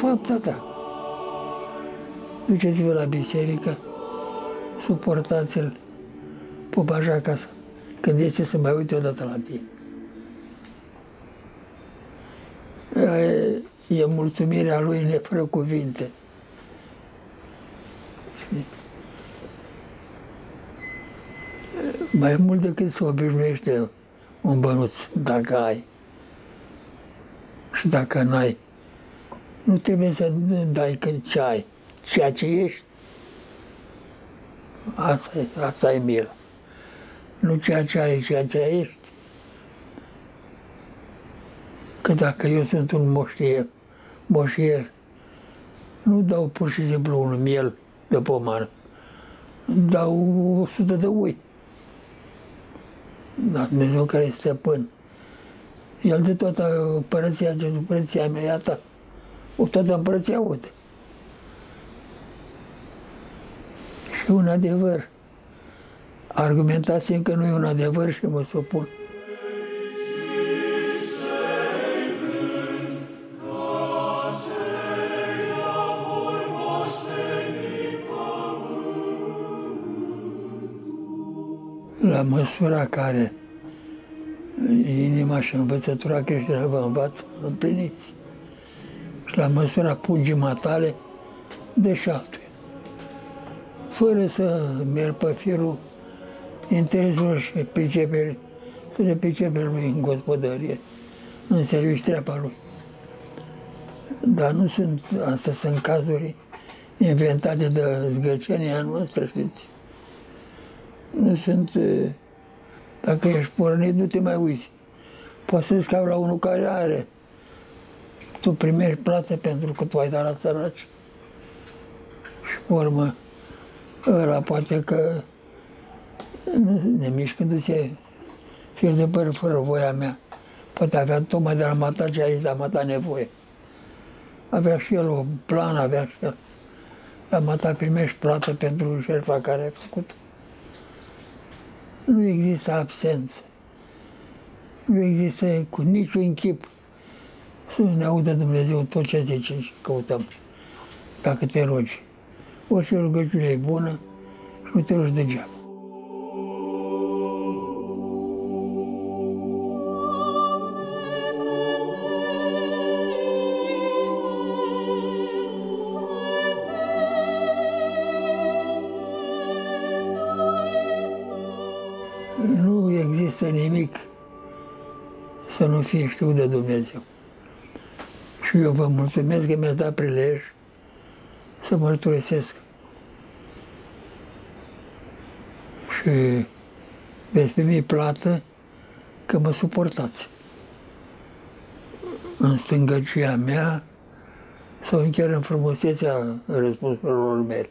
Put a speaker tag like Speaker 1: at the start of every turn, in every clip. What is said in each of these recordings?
Speaker 1: fapta ta. Duceți-vă la biserică, suportați-l, pupașa acasă, când este să mai uite odată la tine. E mulțumirea lui nefără cuvinte. Mai mult decât să obișnuiește un bănuț, dacă ai. Și dacă n-ai, nu trebuie să dai ce ai, ceea ce ești. Asta e mila. Nu ceea ce ai, ceea ce ești. Că dacă eu sunt un moșier, nu dau pur și simplu un miel de pomană, dau 100 de ui. Dar Dumnezeu care este stăpân, El de toată împărăția, ce împărăția mea, iată, toată împărăția uite. Și un adevăr. Argumentați-mi că nu e un adevăr și mă supun. La măsura care inima și învățătura creștină vă învață, împliniți. Și la măsura pungii matale, deșaltuie. Fără să merg pe firul interesul și priceperii, să le pricepe lui în gospodărie, în serviciu treaba lui. Dar nu sunt, astea sunt cazuri inventate de zgăcenia noastră, știți? Nu sunt, dacă ești pornit, nu te mai uiți. Poți să scapi la unul care are. Tu primești plată pentru că tu ai dat la săraci. Și pe urmă, ăla poate că, nemișcându-se fir de păr fără voia mea, poate avea tocmai de la mata ce ai, la mata nevoie. Avea și el un plan, avea și el. La mata primești plată pentru șerfa care ai făcut. Nu există absență. Nu există cu niciun chip să ne audă Dumnezeu tot ce zice și căutăm, dacă te rogi. Orice rugăciune e bună și nu te rogi degeaba. Nu există nimic să nu fie știut de Dumnezeu. Și eu vă mulțumesc că mi-ați dat prilej să mărturisesc. Și veți primi plată că mă suportați. În stângăcia mea sau chiar în frumusețea răspunsurilor mele.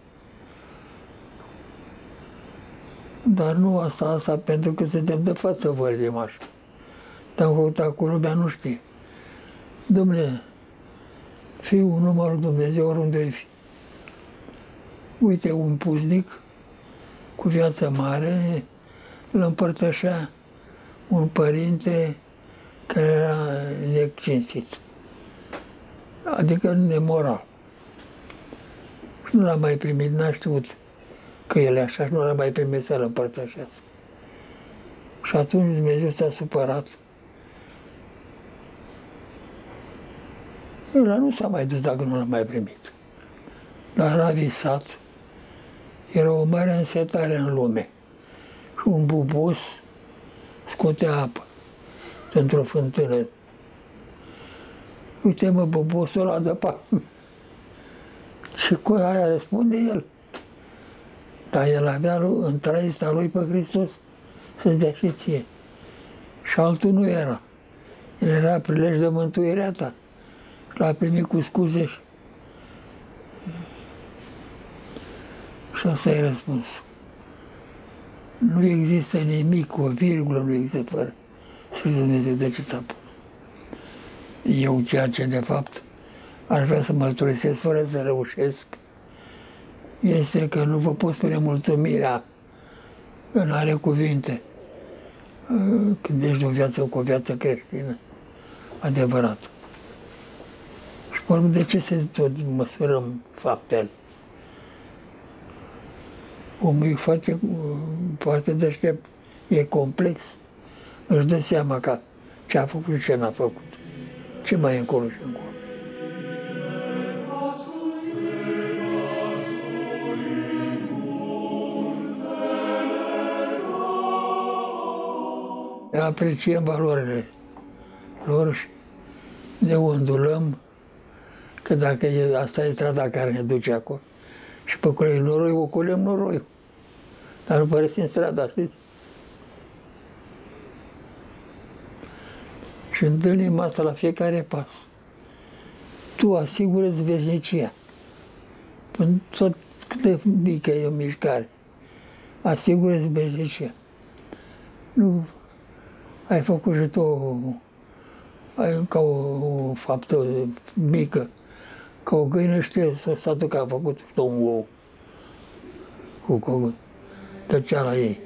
Speaker 1: Dar nu asta pentru că suntem de față vorbim așa. Dar am căutat cu lumea, nu știe. Dom'le, fii un om al lui Dumnezeu oriunde ai fi. Uite, un pusnic cu viață mare îl împărtășea un părinte care era necinstit, adică nemoral. Și nu l-a mai primit, n-a știut că el e așa și nu l-a mai primit să-l împărtășească. Și atunci Dumnezeu s-a supărat. Ăla nu s-a mai dus dacă nu l-a mai primit. Dar a visat. Era o mare însetare în lume. Și un bubos scotea apă într-o fântână. Uite mă, bubosul ăla de apă. Și cu aia răspunde el. Dar el avea în traista lui pe Hristos să-ți dea și ție. Și altul nu era. El era prilej de mântuirea ta. L-a primit cu scuze și asta e răspunsul. Nu există nimic, o virgulă nu există fără și Dumnezeu de ce s-a pus. Eu ceea ce de fapt aș vrea să mărturisesc fără să reușesc este că nu vă pot spune mulțumirea în are cuvinte când ești o viață cu o viață creștină adevărată. Și Vorbim de ce să tot măsurăm faptele? Omul e foarte deștept, e complex. Își dă seama că ce a făcut și ce n-a făcut. Ce mai e încolo și încolo. Apreciem valorile lor și ne ondulăm, că dacă asta e strada care ne duce acolo. Și pe acolo e noroi, ocolăm noroiul. Dar nu părăsim strada, știți? Și întâlnim asta la fiecare pas. Tu asigură-ți veșnicia. Până tot cât de mică e o mișcare, asigură-ți veșnicia. Nu ai făcut și tu ca o faptă mică, ca o găină știe satul că a făcut și un ou cu tăcea la ei.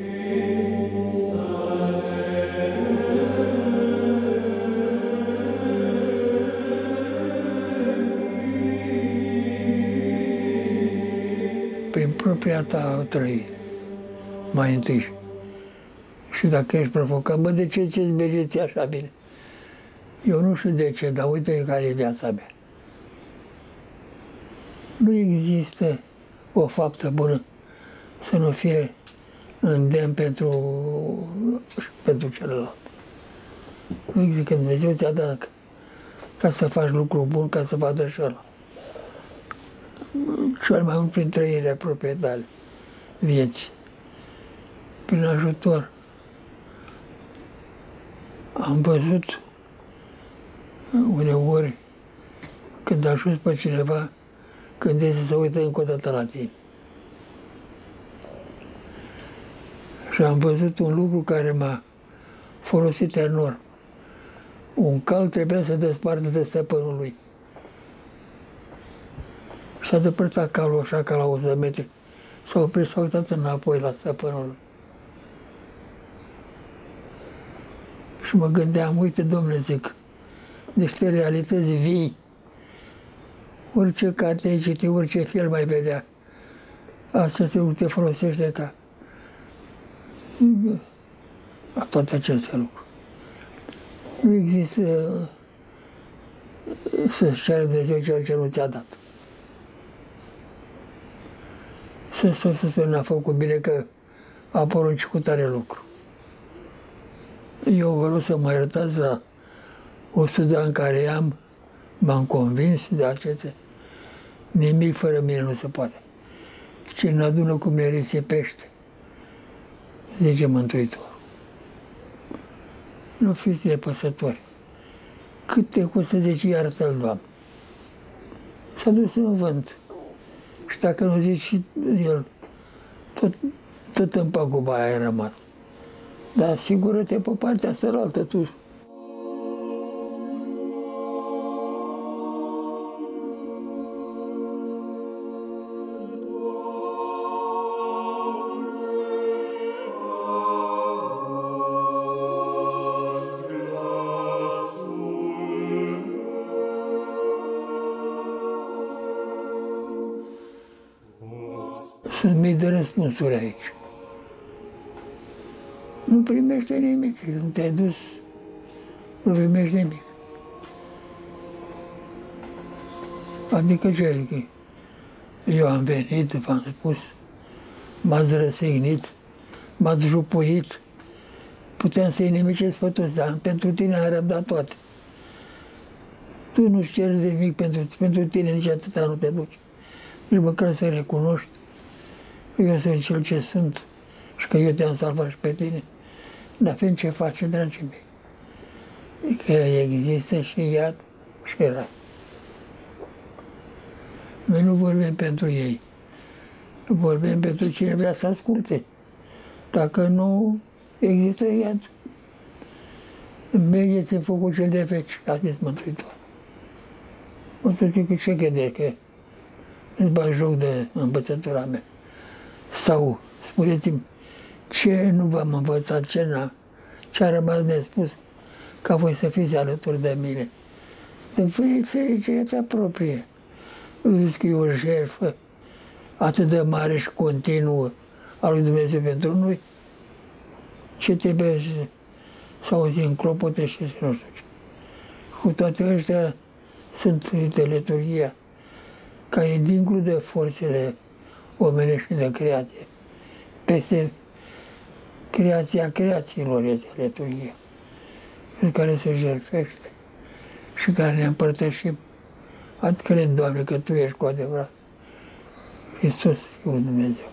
Speaker 1: Prin propria ta trăire, mai întâi. Și dacă ești provocat, bă, de ce ți-ți merge așa bine? Eu nu știu de ce, dar uite care e viața mea. Nu există o faptă bună să nu fie îndemn pentru celălalt. Nu există, că Dumnezeu ți-a dat ca să faci lucru bun, ca să vadă și ăla. Cel mai mult prin trăirea proprietare vieții, prin ajutor. Am văzut uneori când ajuns pe cineva, când este să uită încă o dată la tine. Și am văzut un lucru care m-a folosit enorm. Un cal trebuia să despartă de stăpânul lui. S-a depărtat calul așa ca la 100 de metri. S-a oprit, s-a uitat înapoi la stăpânul lui. Și mă gândeam, uite, domnule, zic, niște realități vii. Orice carte ai citit, orice film mai vedea, asta te folosește ca toate aceste lucruri. Nu există să-ți ceară Dumnezeu cel ce nu ți-a dat. Să spune, n-a făcut bine că a poruncit cu tare lucru. Eu vreau să mă iertați la 100 de ani care m-am convins de acestea. Nimic fără mine nu se poate. Cine adună cu mine risipește, zice Mântuitorul. Nu fiți nepăsători. Cât te costă, zice, iartă-l, Doamne. S-a dus în vânt. Și dacă nu zici și el, tot în paguba aia ai rămas. Dar asigură-te pe partea cealaltă tu. Sunt mii de răspunsuri aici. Nu primește nimic, nu te-ai dus, nu primești nimic. Adică ce? Eu am venit, v-am spus, m-ați răsignit, m-ați jupuit, puteam să-i nimicesc pe toți, dar pentru tine am răbdat toate. Tu nu-ți ceri nimic pentru tine, nici atâta nu te duci. Nici măcar să recunoști. Eu sunt cel ce sunt și că eu te-am salvat și pe tine. Dar fiind ce face, dragii mei, că există și iad și rai. Noi nu vorbim pentru ei, vorbim pentru cine vrea să asculte. Dacă nu există iad, mergeți în focul cel de veci, a zis Mântuitor. O să zic că ce credeți, că îți bagi joc de învățătura mea? Sau spuneți-mi, ce nu v-am învățat, ce a rămas nespus, ca voi să fiți alături de mine de fericirea ta proprie. Vezi că e o jertfă atât de mare și continuă a lui Dumnezeu pentru noi, ce trebuie să auzim clopote și să nu știu ce. Cu toate ăștia sunt de liturghia, care e dincolo de forțele omenești și de creație. Peste creația creațiilor este liturghia, în care se jertfește și care ne împărtășim. Atât cred, Doamne, că Tu ești cu adevărat Hristos, Fiul lui Dumnezeu.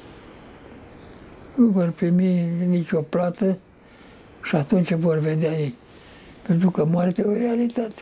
Speaker 1: Nu vor primi nicio plată și atunci vor vedea ei. Pentru că moartea e o realitate.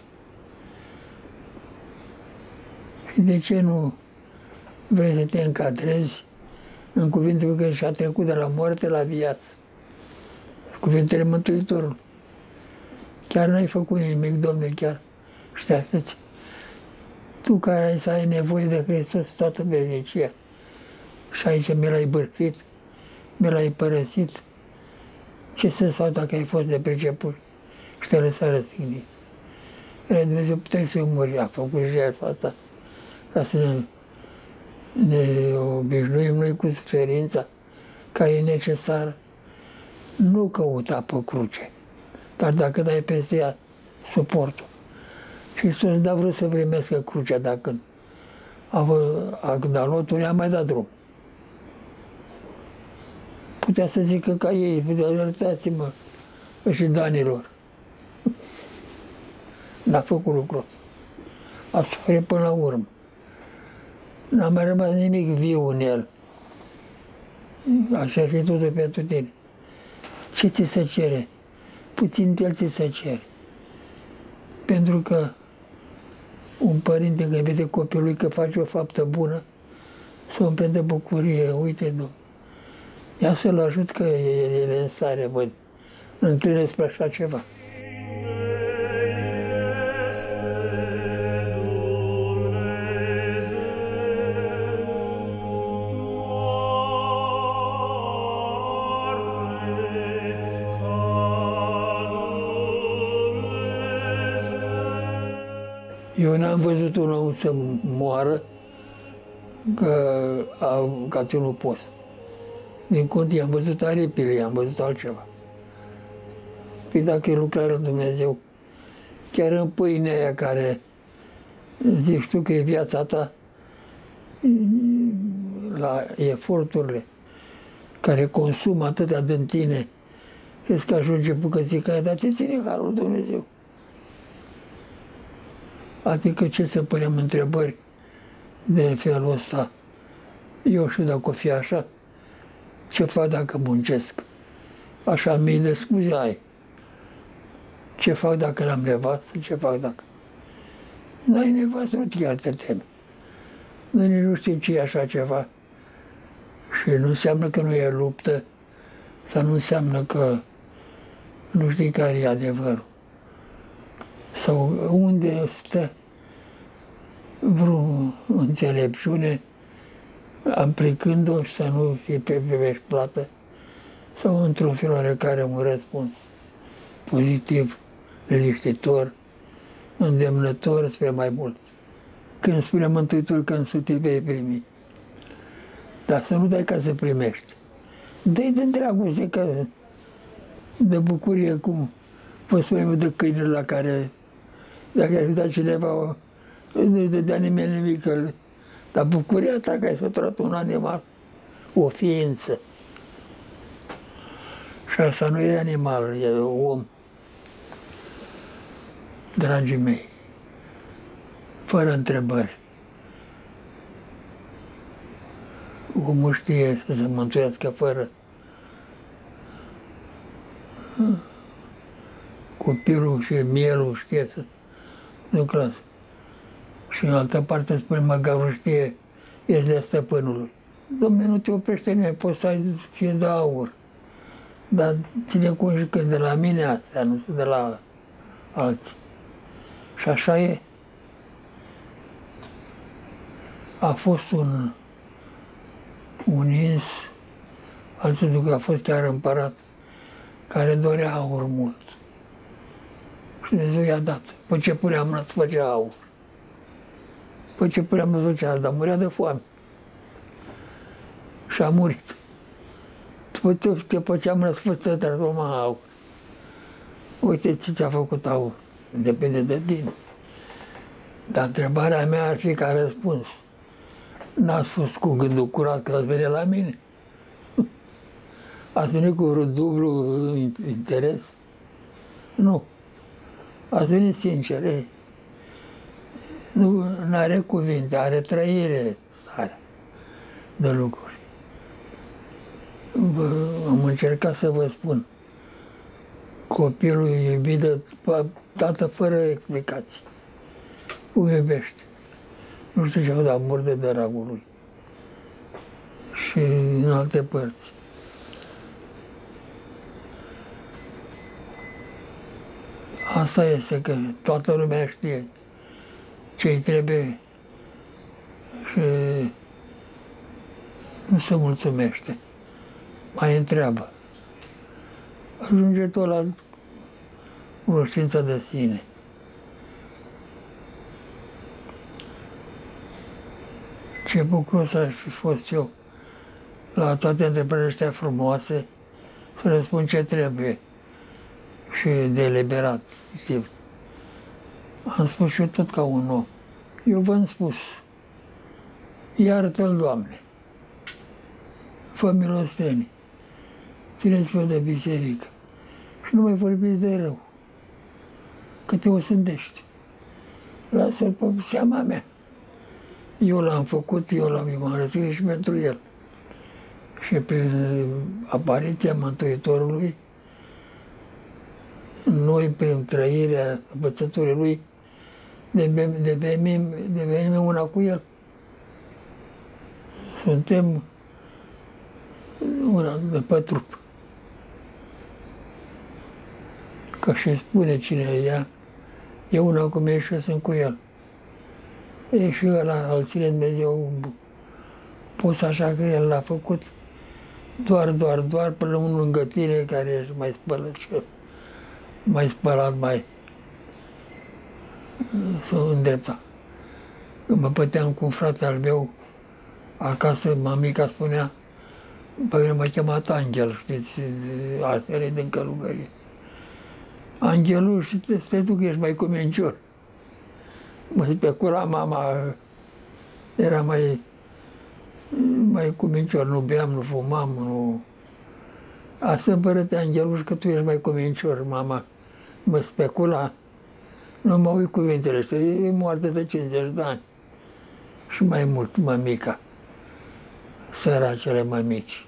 Speaker 1: Și de ce nu vrei să te încadrezi în cuvintele că și-a trecut de la moarte la viață? Cuvintele Mântuitorului. Chiar n-ai făcut nimic, Domnule, chiar. Și te aștepți. Tu care ai să ai nevoie de Hristos toată veșnicia. Și aici mi l-ai bârfit, mi l-ai părăsit. Ce să fac dacă ai fost nepriceput și te lăsa răstignit? Dumnezeu, puteai să-i omori, a făcut jertfa asta ca să ne obișnuim noi cu suferința care e necesară. Nu căuta pe cruce, dar dacă dai peste ea suportul. Hristos n-a vrut să primească crucea, dacă când a luat-o, ne-a mai dat drum. Putea să zică ca ei, putea iertați-mă și danilor. N-a făcut lucrul ăsta. A suferit până la urmă. N-a mai rămas nimic viu în el. Așa fi totul pentru tine. Ce ți se cere? Puțin el ți se cere. Pentru că un părinte când vede copilul că face o faptă bună, să o umple de bucurie. Uite, Domnule, ia să-l ajut că el e în stare, văd, înclină spre așa ceva. Eu n-am văzut un om să moară că a ținut post. Din contră, i-am văzut aripile, i-am văzut altceva. Păi dacă e lucrarea lui Dumnezeu, chiar în pâinea aia care zici tu că e viața ta, la eforturile care consumă atâtea din tine, crezi că ajunge bucățica aia, dar ce ține harul lui Dumnezeu? Adică ce să punem întrebări de felul ăsta? Eu știu dacă o fi așa, ce fac dacă muncesc? Așa mii de scuze ai. Ce fac dacă l-am nevastă? Ce fac dacă... N-ai nevastă, nu chiar te teme. Noi nici nu știm ce e așa ceva. Și nu înseamnă că nu e luptă, sau nu înseamnă că nu știi care e adevărul. Sau unde stă vreo înțelepciune aplicând-o și să nu fie pe vești plată, sau într-un fel oarecare un răspuns pozitiv, liniștitor, îndemnător spre mai mult. Când spune Mântuitorul că în sute vei primi. Dar să nu dai ca să primești. Dă-i de dragoste, că de bucurie, cum vă spunem de câinele la care, dacă ar fi dat cineva, nu-i dădea nimeni nimic. Dar bucuria ta că ai săturat un animal, o ființă. Și asta nu e animal, e om. Dragii mei, fără întrebări. Omul știe să se mântuiască fără. Copilul și mielul știe să lucrează. Și în altă parte spune, măgarul știe, ești de stăpânului. Dom'le, nu te oprește nimeni, poți să ai fie de aur. Dar ține cum și că de la mine astea, nu de la alții. Și așa e. A fost un ins, altul că a fost chiar împărat, care dorea aur mult. Și Dumnezeu i-a dat. Pe ce punea mâna, îți făcea aur. Pe ce punea mâna, îți făcea, dar murea de foame. Și a murit. Te făcea mâna, îți făcea, transforma aur. Uite ce ți-a făcut aur. Depinde de tine. Dar întrebarea mea ar fi ca răspuns. N-ați fost cu gândul curat că ați venit la mine? Ați venit cu vreo dublu interes? Nu. Ați venit sincer. Nu are cuvinte, are trăire starea de lucruri. Am încercat să vă spun. Copilul e iubit de tată fără explicații. O iubește. Nu știu ce au dat, mor de dragul lui. Și în alte părți. Asta este că toată lumea știe ce-i trebuie și nu se mulțumește. Mai întreabă. Ajunge tot la cunoștința de sine. Ce bucuros aș fi fost eu la toate întrebările astea frumoase să răspund ce trebuie și deliberat. Am spus și eu tot ca un om. Eu v-am spus, iartă-l, Doamne, fă milostenie, țineți-vă de biserică și nu mai vorbiți de rău, că te osândești. Lasă-l pe seama mea. Eu l-am făcut, eu m-am răținut și pentru el. Și prin apariția Mântuitorului, noi, prin trăirea învățăturii lui, devenim una cu el. Suntem una de pe trup. Că și spune cine e ea, e una cu mine și eu sunt cu el. E și ăla, îl ține Dumnezeu pus așa că el l-a făcut doar până unul lângă tine care ești mai spălat și mai spălat, mai s-o îndrepta. Când mă păteam cu un frate al meu, acasă, mamica spunea, pe mine m-a chemat Angel, știți, astea din călugărie. Angelul, și stai tu că ești mai cumencior. Mă specula mama, era mai cumencior, nu beam, nu fumam, nu... Asta împărăte Angelul, că tu ești mai cumencior, mama. Mă specula, nu mă uit cuvintele astea, e moarte de 50 de ani. Și mai mult, mămica, săracele mămici.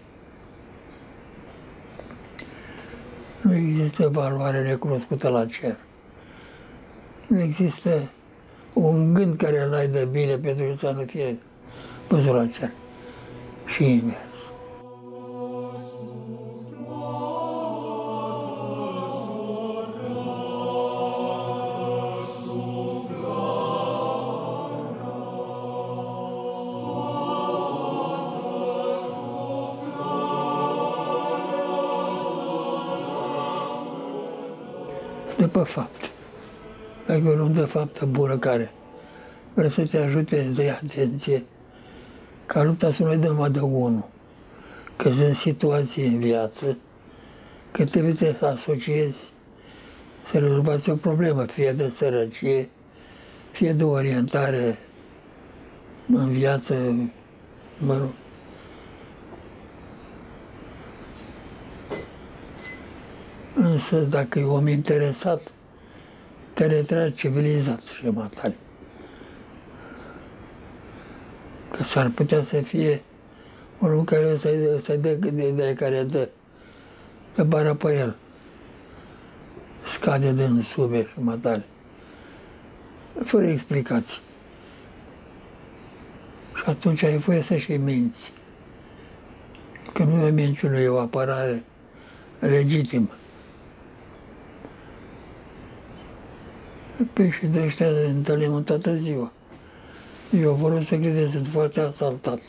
Speaker 1: Nu există valoare necunoscută la cer. Nu există un gând care îl ai de bine pentru să nu fie păzut la cer. Și invers. De pe fapt. Dacă nu dă faptă bună care vrea să te ajute să iei atenție, ca lupta să nu ai numai de unul, că sunt situații în viață, că trebuie să asociezi, să rezolvați o problemă, fie de sărăcie, fie de orientare în viață, mă rog. Însă dacă e om interesat, te retragi civilizat și matale. Că s-ar putea să fie unul care să-i dă de care dă, pe bară pe el. Scade din sube și matale. Fără explicații. Și atunci ai voie să-și minți. Că nu e minciună, e o apărare legitimă. Păi și de ăștia ne întâlnim în toată ziua. Eu vreau să credeți, sunt foarte asaltat.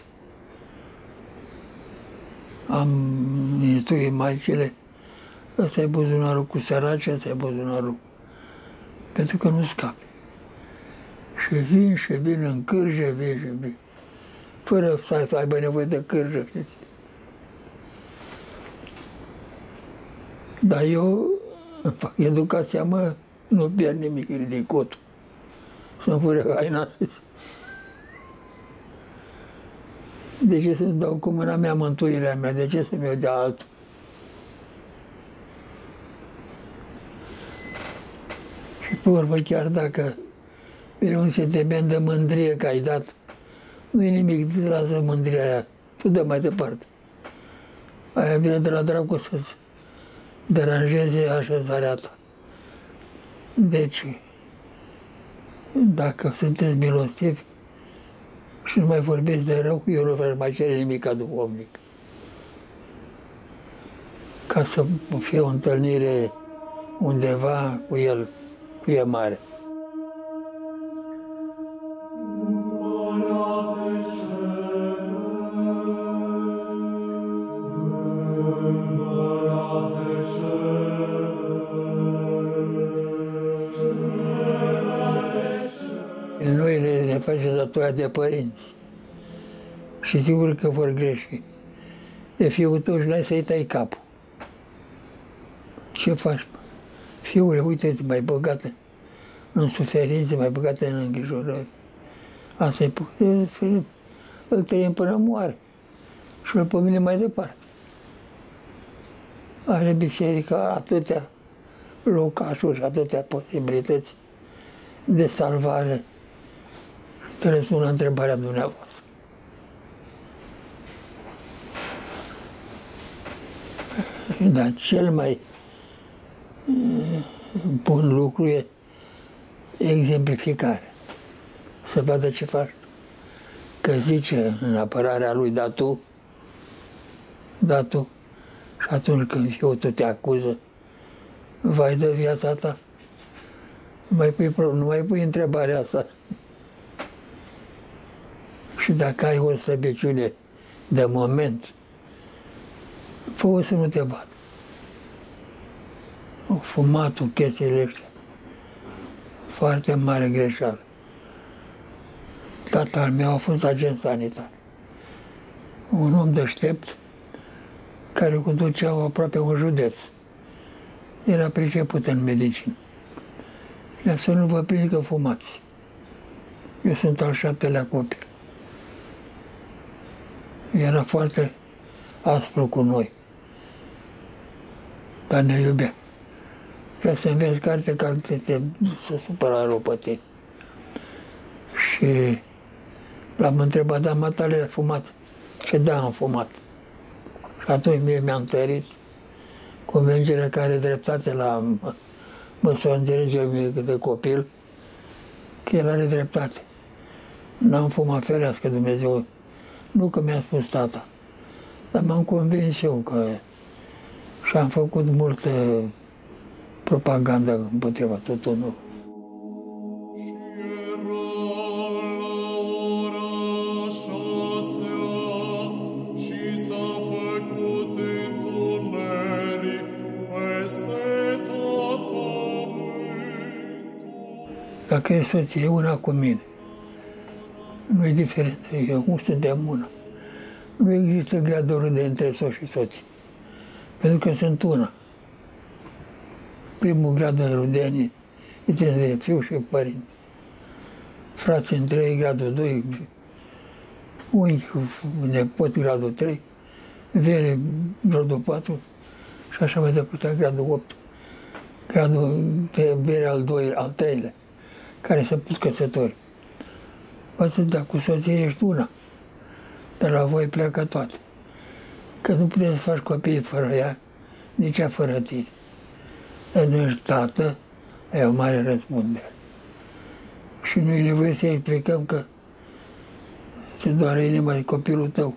Speaker 1: Am instruit maicile, ăsta e buzunarul cu săraci, ăsta e buzunarul pentru că nu scapi. Și vin în cârje, vin, fără să aibă nevoie de cârjă. Dar eu îmi fac educația, mă, nu pierd nimic, ridic cotul. Să-mi fură haina. De ce să-mi dau cu mâna mea mântuirea mea? De ce să-mi o dea altul? Și pe urmă, chiar dacă vine un sentiment de mândrie că ai dat, nu e nimic, lasă mândria aia, tu dă mai departe. Aia vine de la dracu să-ți deranjeze așezarea ta. Deci, dacă sunteți milostivi și nu mai vorbiți de rău, eu nu vreau mai cere nimic ca duhovnic. Ca să fie o întâlnire undeva cu el, cu e mare. Noi ne facem datoria de părinți și sigur că vor greși. E fiul tău și n-ai să-i tai capul. Ce faci? Fiule, uite, mai băgată în suferințe, mai băgată în îngrijorări. Asta e, îl trăim până moare și îl pomine mai departe. Are biserica atâtea locașuri, atâtea posibilități de salvare. Trebuie să pună întrebarea dumneavoastră. Dar cel mai bun lucru e exemplificare. Să vadă ce faci. Că zice în apărarea lui, da tu, și atunci când fiul tău te acuză, vai de viața ta, nu mai pui întrebarea asta. Și dacă ai o slăbiciune de moment, fă-o să nu te vadă. Fumatul, chestiile astea, foarte mare greșeală. Tatăl meu a fost agent sanitar. Un om deștept care conducea aproape un județ. Era priceput în medicină. Și să nu vă prind că fumați. Eu sunt al 7-lea copil. Era foarte aspru cu noi, dar ne iubea. Și să înveți carte te supăra rău pe tine. Și l-am întrebat, dar matale a fumat? Ce da, am fumat. Și atunci mie mi-a întărit convingerea că are dreptate la măsura înțelegerii de copil, că el are dreptate. N-am fumat, ferească Dumnezeu. Nu că mi-a spus tata, dar m-am convins eu că și am făcut multă propagandă împotriva tuturor. Dacă e soție, e una cu mine. Nu e diferență, eu suntem una. Nu există graduri de între soț și soție, pentru că sunt una. Primul grad de rudenie este de fiu și părinți. Frați între ei, gradul 2, unchi, nepot, gradul 3, vere, gradul 4 și așa mai departe, gradul 8. Gradul de vere al 3-lea, care se pus căsători. Poate da, cu soție ești una, dar la voi pleacă toate. Că nu puteți să faci copii fără ea, nici ea fără tine. Dar nu ești tată, ai o mare răspundere. Și nu e nevoie să explicăm că se doare inima de copilul tău.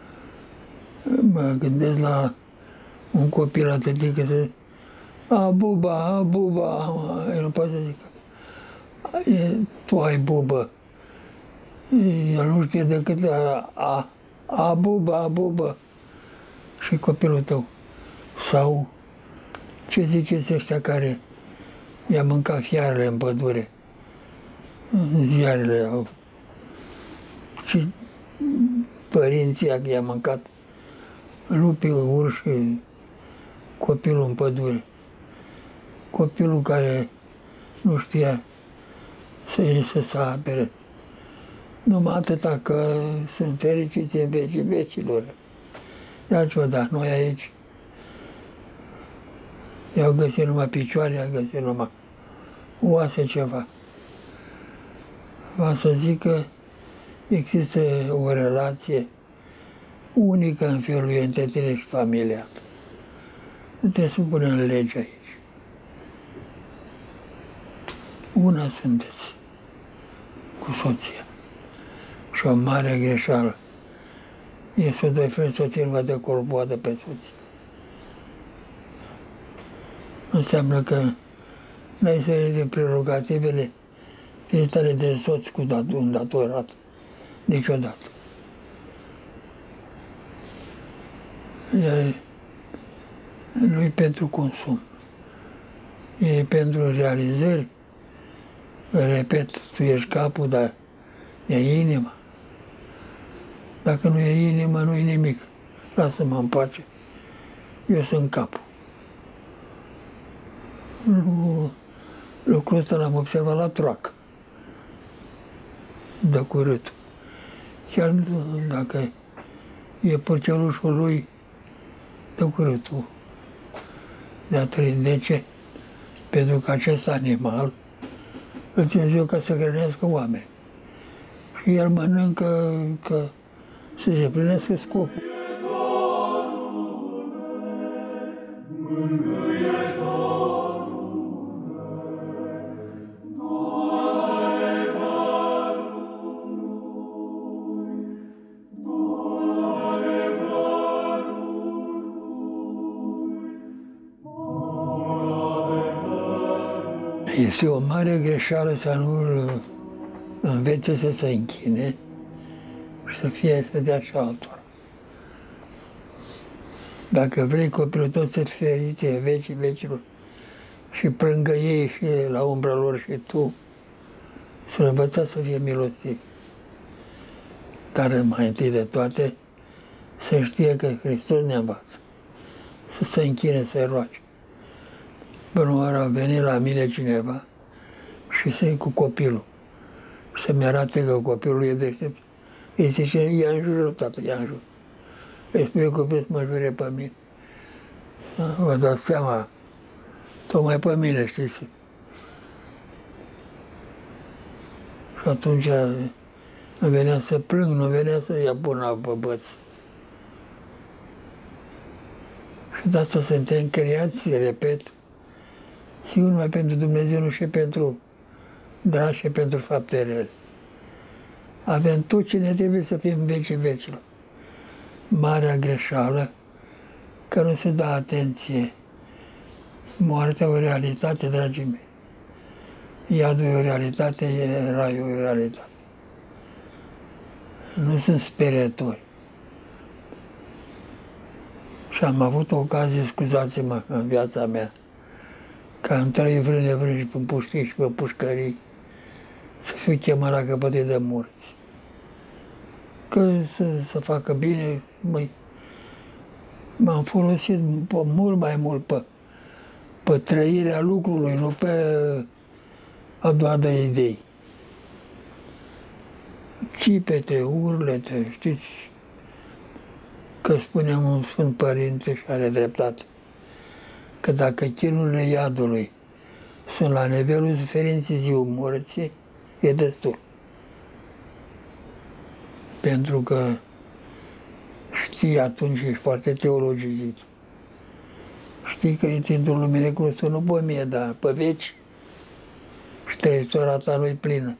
Speaker 1: Mă gândesc la un copil atât că se buba, el nu poate să zică. Tu ai bubă. El nu știe decât bubă. Și copilul tău. Sau ce ziceți ăștia care I-a mâncat fiarele în pădure. Ziarele au. Și părinții i-a mâncat lupii, urși, copilul în pădure. Copilul care nu știa să se apere. Numai atâta că sunt fericiți în vecii vecilor. Altceva, dar noi aici i-au găsit numai picioare, i-au găsit numai oase ceva. Va să zic că există o relație unică în felul ei între tine și familia ta. Nu trebuie să punem lege aici. Una sunteți cu soția. Și o mare greșeală e să doi frăți soția va de corboadă pe soție. Înseamnă că n-ai să iei din prerogativele tale de soț cu un datorat. Niciodată. Nu-i pentru consum. E pentru realizări. Repet, tu ești capul, dar e inima. Dacă nu e inima, nu e nimic. Lasă-mă în pace. Eu sunt capul. Lucrul ăsta l-am observat la troacă. De curâtul. Chiar dacă e părcelușul lui, de curâtul. De ce? Pentru că acest animal îl ține ziua ca să hrănească oameni. Și el mănâncă că să-și plinească scopul. Este o mare greșeală să nu-l învețe să se închine și să dea și altora. Dacă vrei copilul tău să fie fericit în vecii vecilor și plângă ei și la umbra lor și tu, să-l învățați să fie milostiv. Dar mai întâi de toate să știe că Hristos ne învață să se închine, să-i roage. Până oară a venit la mine cineva și să-i cu copilul. Să-mi arate că copilul e deștept. Îi zice, ia în jurul, tată, ia în jur. Îi spune copilul să mă jure pe mine. Vă dați seama, tocmai pe mine, știți? Și atunci îmi venea să plâng, nu venea să ia până pe băț. Și de asta suntem creați, repet, sigur numai pentru Dumnezeu, nu și pentru drag și pentru fapte rele. Avem tot ce ne trebuie să fim în vecii vecilor. Marea greșeală că nu se dă atenție. Moartea o realitate, dragii mei. Iadul e o realitate, raiul e o realitate. Nu sunt sperietori. Și am avut ocazie, scuzați-mă, în viața mea, ca am trăit vrâne și pe puștii și pe pușcării, să fiu chemat la căpătâi de morți. Că să facă bine, măi, m-am folosit mult mai mult pe trăirea lucrului, nu pe a doua de idei. Cipete, urlete, știți, că spunem un Sfânt Părinte și are dreptate, că dacă chinurile iadului sunt la nivelul suferinței ziua morții, e destul. Pentru că știi atunci, ești foarte teologizit. Știi că e timpul lumii de crustă, nu pe mie, dar pe veci. Și trăitora ta nu-i plină.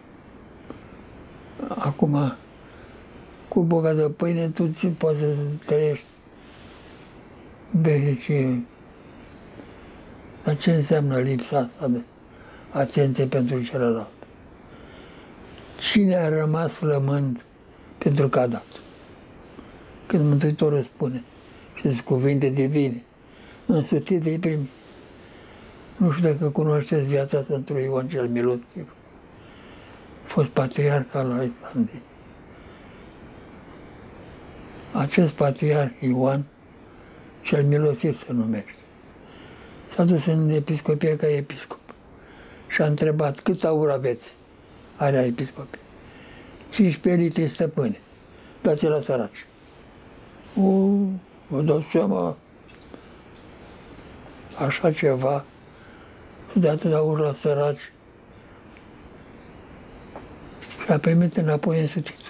Speaker 1: Acum, cu boca de pâine, tu poți să trăiești veșnicie. Dar ce înseamnă lipsa asta de atenție pentru celălalt? Cine a rămas flămând pentru că a dat? Când Mântuitorul spune, și sunt cuvinte divine, însuțite-i primi. Nu știu dacă cunoașteți viața Sfântului Ioan cel Milostiv. A fost patriarh al Islandei. Acest patriarh Ioan cel Milostiv se numește. S-a dus în episcopie ca episcop și a întrebat: cât aur aveți? Alea episcopie. 15 litri stăpâne. Dați la săraci. Vă dați seama, așa ceva, și de atât aur la săraci. Și a primit înapoi în sutiță.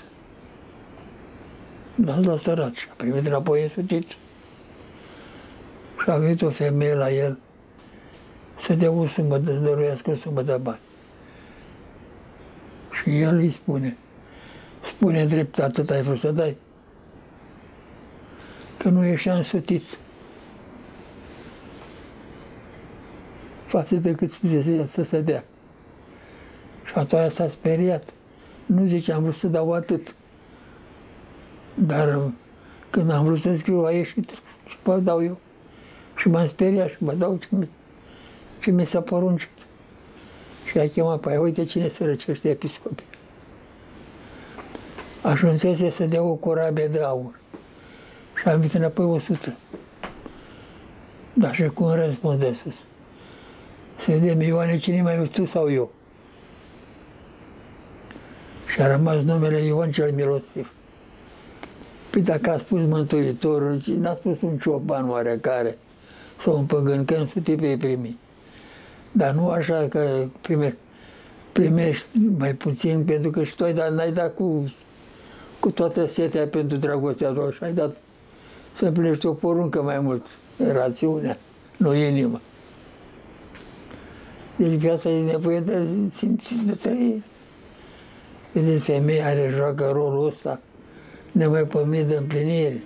Speaker 1: Dați la săraci. A primit înapoi în sutiță. Și a venit o femeie la el să dea o sumă, să dăruiască o sumă de bani. Și el îi spune drept, atât ai vrut să dai? Că nu ieșea însutit față de cât spuse să se dea. Și atunci s-a speriat. Nu zice, am vrut să dau atât. Dar când am vrut să scriu, a ieșit și vă dau eu. Și m-am speriat și mă dau ce mi s-a poruncit. Și a chemat pe aia: uite cine se răcește episcopii. Ajunsese să dea o corabie de aur. Și am venit înapoi 100. Dar și cu un răspuns de sus. Să vedem, Ioane, cine mai iubi, tu sau eu? Și a rămas numele Ioan cel Milostiv. Păi dacă a spus Mântuitorul, n-a spus un cioban oarecare sau un păgân, că însutit vei primi. Dar nu așa că primești mai puțin, pentru că și tu n-ai dat cu toată setea pentru dragostea ta și ai dat să împlinești o poruncă mai mult, rațiunea, nu inima. Deci viața e nevoie de simțit de trăire. Vedeți, femeia are joacă rolul ăsta nemaipomenit de împlinire.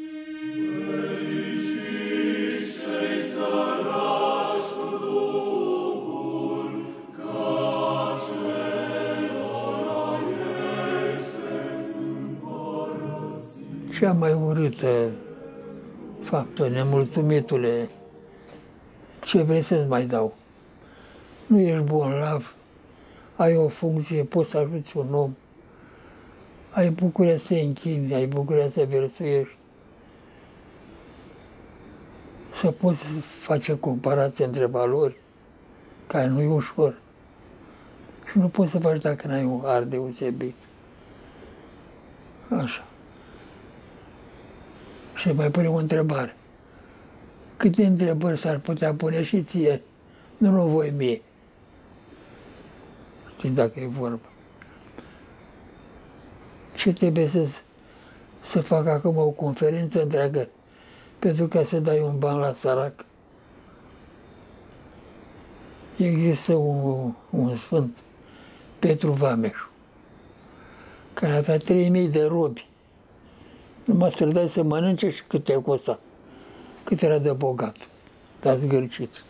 Speaker 1: Cea mai urâtă faptă, nemulțumitule, ce vrei să-ți mai dau? Nu ești bolnav, ai o funcție, poți să ajuți un om, ai bucuria să te închini, ai bucuria să versuiești, să poți face comparație între valori, care nu e ușor. Și nu poți să faci dacă n-ai un art deosebit. Așa. Și mai punem o întrebare. Câte întrebări s-ar putea pune și ție? Nu voi mie. Știi dacă e vorba. Ce trebuie să fac acum o conferință întreagă pentru ca să dai un ban la sărac? Există un sfânt, Petru Vameșu, care avea 3000 de robi. Numai să-l dai să mănânce și cât te costa, cât era de bogat, dar zgârcit.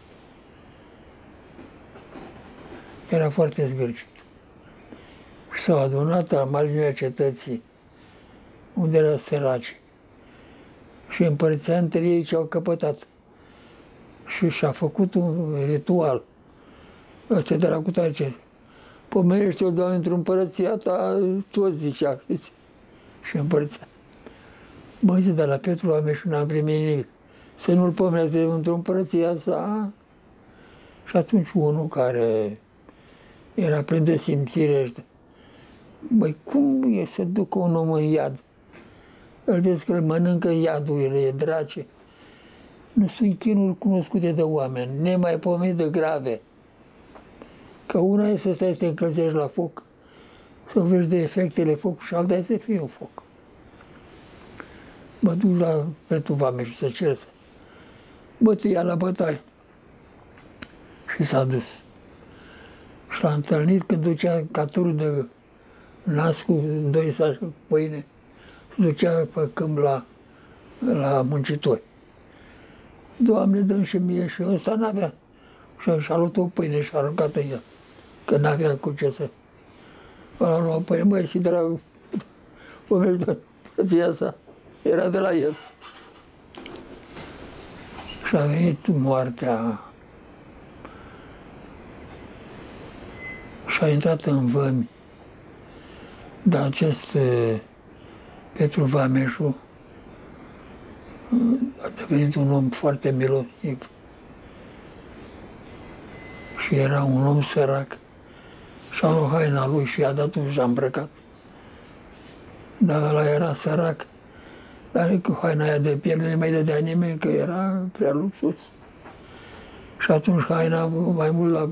Speaker 1: Era foarte zgârcit. Și s-au adunat la marginea cetății, unde erau săraci, și împărțea între ei ce au căpătat. Și și-a făcut un ritual. Ăsta de la cutare ce: pomenește-o, Doamne, într-o împărăția ta, toți zicea, știți? Și împărțea. Băi, de la Petru Vameșu n-am primit nimic. Să nu-l pomenește într-o împărăția sa. Și atunci unul care era plin de simțire ăștia: băi, cum e să ducă un om în iad? Îl vezi că îl mănâncă iadul, el e drace. Nu sunt chinuri cunoscute de oameni, nemaipomenit de grave. Că una e să stai să te încălzești la foc, să vezi de efectele focului, și alta e să fie un foc. Mă duc la Petru Vameșu să cer să ia la bătaie. Și s-a dus. Și l-a întâlnit când ducea caturul de nas cu 2 saci cu pâine, se ducea pe câmp la muncitori. Doamne, dă și mie, și ăsta n-avea. Și-a luat o pâine și a aruncat în ea, că n-avea cu ce să... A luat pâine, măi, și de la frăția sa, era de la el. Și a venit moartea a intrat în vămi, dar acest Petru Vameșu a devenit un om foarte milostiv și era un om sărac și-a luat haina lui și i-a dat-o și a îmbrăcat. Dar ăla era sărac, dar cu haina aia de piele nu mai dădea nimeni, că era prea luxus. Și atunci haina mai mult la...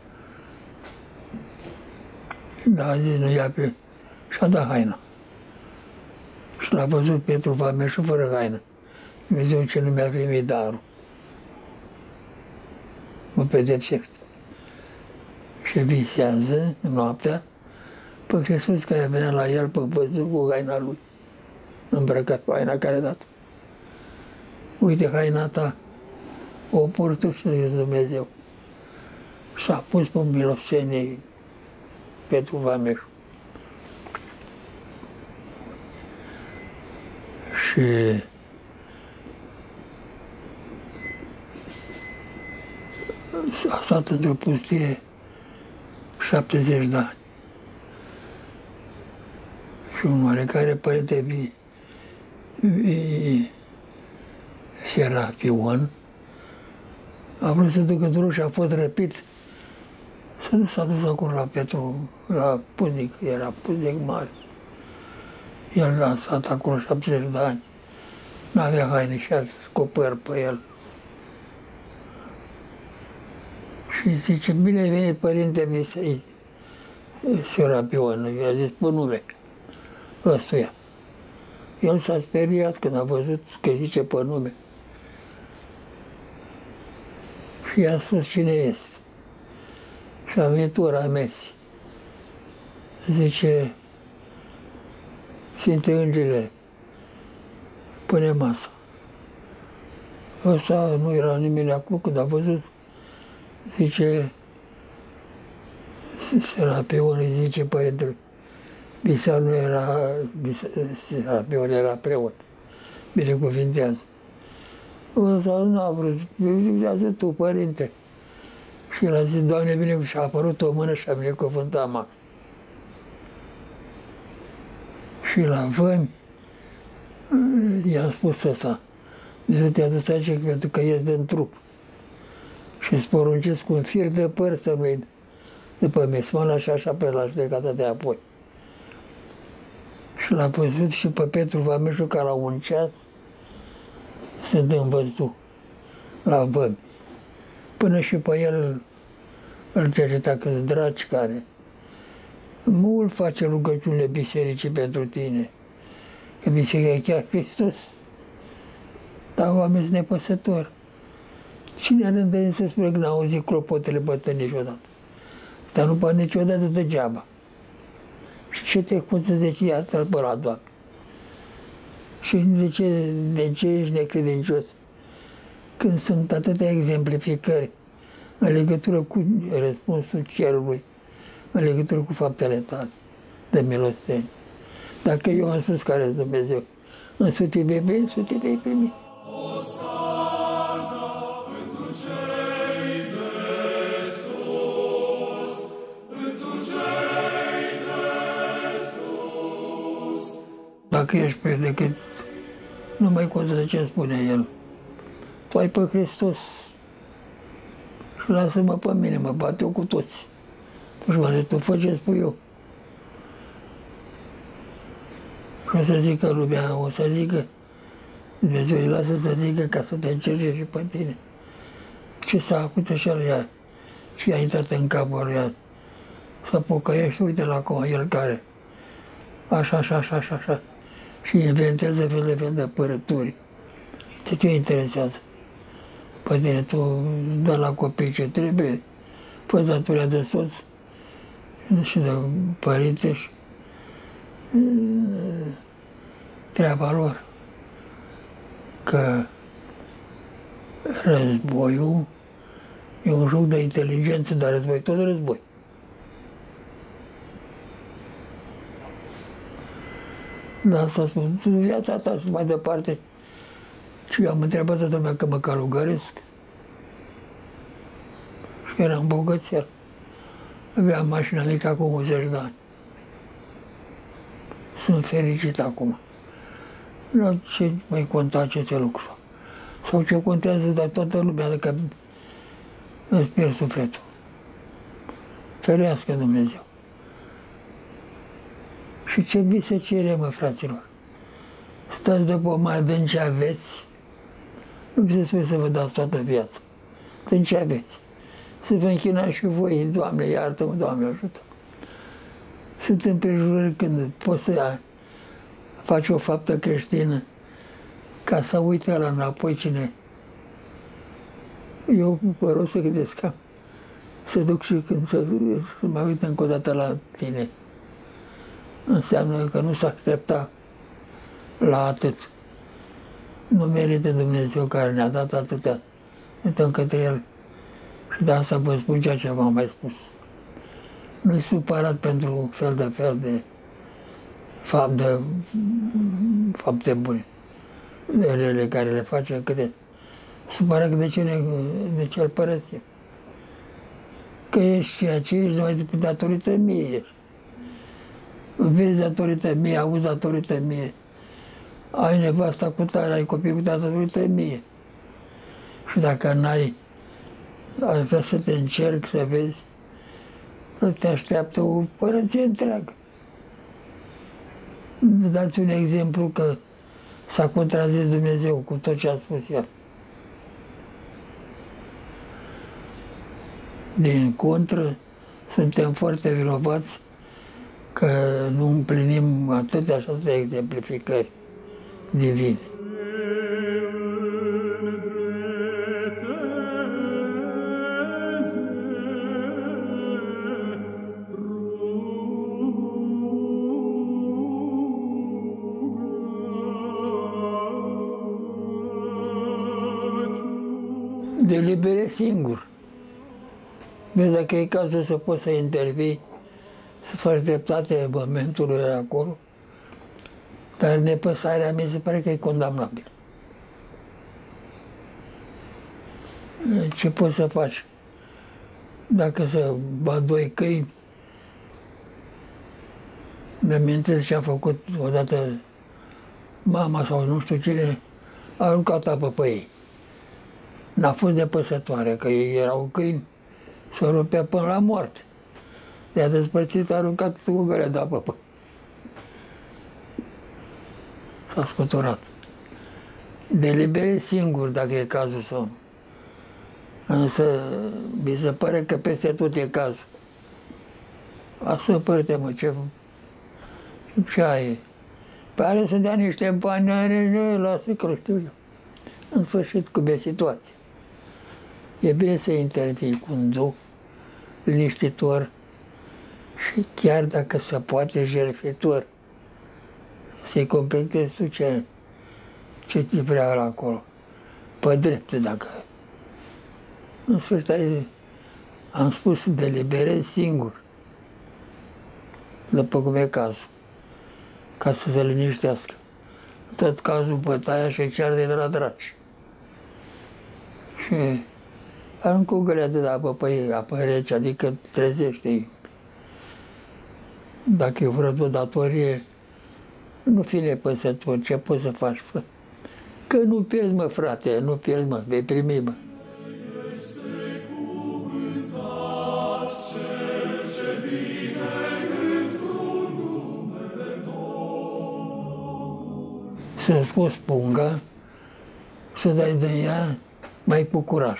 Speaker 1: Da, a zis, nu ia pe... Și-a dat haina. Și l-a văzut Petru Vameșu fără haină. Dumnezeu ce nu mi-a primit darul. Mă pedepsește. Și visează noaptea pe Hristos care venea la el pe văzut cu haina lui, îmbrăcat cu haina care a dat. Uite haina ta, o port și Dumnezeu. S-a pus pe milosenie Petru Vameșu. Și a stat într-o pustie 70 de ani. Și un oarecare părinte Serapion a vrut să ducă drumul și a fost răpit. Să nu s-a dus acolo la Petru, la puznic, era puznic mare. El a stat acolo 70 de ani. N-avea haine și a scopăr pe el. Și zice, bine ai venit, părinte Misei, Serapion, i-a zis pe nume, ăstuia. El s-a speriat când a văzut că zice pe nume. Și i-a spus cine este. Și a venit ora Messi. Zice, Sfinte Îngele, pune masa. Ăsta nu era nimeni acolo când a văzut. Zice, Serapion îi zice părintele, Bisar nu era, Serapion era preot, binecuvintează. Ăsta nu a vrut, binecuvintează tu, părinte. Și el a zis, Doamne, bine, și a apărut o mână și a binecuvântat masa. Și la vămi i-a spus ăsta, Dumnezeu te-a dus aici pentru că ești din trup. Și îți poruncesc cu un fir de păr să nu-i după mesmana și așa pe la judecata de apoi. Și l-a văzut și pe Petru Vameșu ca la un ceas se dă în văzduh, la vămi. Până și pe el îl cerceta că-s dragi care mult face rugăciune bisericii pentru tine, că biserica e chiar Hristos, dar oameni nepăsători. Cine are îndemn să spune că n-a auzit clopotele bătăi niciodată? Dar nu poate niciodată degeaba. Și ce te cuță de ce iartă-l pe la Doamne? Și de ce ești necredincios? Când sunt atâtea exemplificări în legătură cu răspunsul cerului, în legătură cu faptele tale de milostenie. Dacă eu am spus care-s Dumnezeu, însuți vei primi, însuți vei primi. Dacă ești pe decât, nu mai contă de ce spune el. Tu ai pe Hristos și lasă-mă pe mine, mă bat eu cu toți. Și mă zic, tu fă ce spui eu. Și o să zică lumea, o să zică, Dumnezeu îi lasă să zică ca să te încerce și pe tine. Ce s-a făcut așa lui ea? Și a intrat în capul lui ea. Să pocăiești, uite la acum, el care, așa, așa, așa, așa, așa. Și inventează fel de părături. Ce te interesează? Pe tine, tu dă la copii ce trebuie, fă datoria de soț și de părinte și treaba lor. Că războiul e un joc de inteligență, dar război, tot război. Da, s-a spus, viața ta și mai departe. Și eu am întrebat toată lumea că mă călugăresc. Și eram bogățel. Aveam mașina mică acum 80 de ani. Sunt fericit acum. La ce mai conta aceste lucruri? Sau ce contează, dar toată lumea, dacă îți pierd sufletul. Ferească Dumnezeu. Și ce vi se cere, mă, fraților? Stați de pomar, din ce aveți, nu vi se spune să vă dați toată viața. Din ce aveți? Să vă închinați și voi, Doamne, iartă-mă, Doamne, ajută. Sunt împrejurări când poți să faci o faptă creștină ca să uite la înapoi cine. Eu vă rog să gândesc ca să duc și când să mă uit încă o dată la tine. Înseamnă că nu s-a aștepta la atât. Nu merită Dumnezeu care ne-a dat atâtea. Uităm către El. Și de asta vă spun ceea ce v-am mai spus. Nu-i supărat pentru fel de fapte bune, de rele care le face, câte supărat de ce îl părăsim. Că ești ceea ce ești numai datorită mie. Vezi datorită mie, auzi datorită mie. Ai nevasta cu tare, ai copii cu tare datorită mie. Și dacă n-ai, aș vrea să te încerc să vezi, te așteaptă o părăție întreagă. Dați un exemplu că s-a contrazis Dumnezeu cu tot ce a spus El. Din contră, suntem foarte vinovați că nu împlinim atâtea și atâtea exemplificări divine. Delibere singur. Vezi, dacă e cazul să poți să intervii, să faci dreptate momentului acolo, dar nepăsarea mi se pare că e condamnabil. Ce poți să faci? Dacă să bat doi câini, mi-amintesc ce a făcut odată mama sau nu știu cine, a aruncat apă pe ei. N-a fost nepăsătoare, că ei erau câini, s-o rupea până la moarte. Le-a despărțit, a aruncat o gălea de apă. S-a scuturat. Delibere singur, dacă e cazul sau. Însă, mi se pare că peste tot e cazul. Asupără-te, mă, ce ai? Pe are să dea niște bani, lasă că știu eu. În sfârșit, cum e situația. E bine să intervii cu un duh liniștitor și chiar dacă se poate jertfitor, să-i completezi tu ce vrea la acolo. Pe drepte, dacă... În sfârșit, am spus, deliberezi singur, după cum e cazul, ca să se liniștească. Tot cazul bătaia și cear de la dragi. Și aruncă o gălea de apă pe ei, apă rece, adică trezește-i. Dacă e vreo datorie, nu fi nepăsător, ce poți să faci, fă? Că nu pierzi, mă, frate, nu pierzi, mă, vei primi, mă. Să scoți punga, să dai de ea mai cu curaj.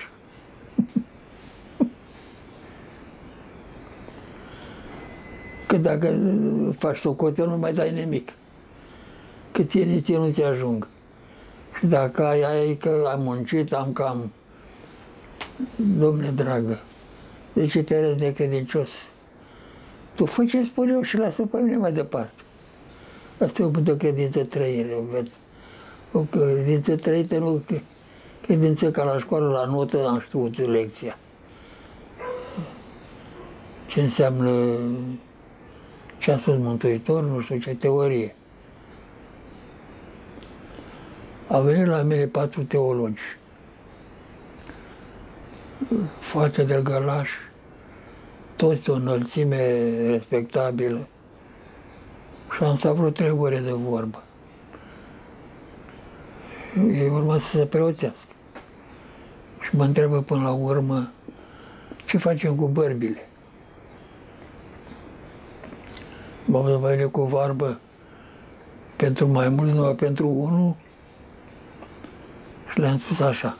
Speaker 1: Că dacă faci socotel, nu mai dai nimic. Că nici nu ți ajung. Și dacă ai că am muncit, am cam... Domnule dragă, de ce te arăți necredincios? Tu fă ce spun eu și lasă pe mine mai departe. Asta e o credință trăire, o credință trăită, nu credință ca la școală, la notă, am știut lecția. Ce înseamnă ce a spus Mântuitor, nu știu ce teorie. Au venit la mine 4 teologi, foarte drăgălași, toți o înălțime respectabilă. Și am stat vreo 3 ore de vorbă. Ei urmă să se preoțească. Și mă întreabă până la urmă, ce facem cu bărbile? M-au venit cu vorbă pentru mai mulți, numai pentru unul. Și le-am spus așa.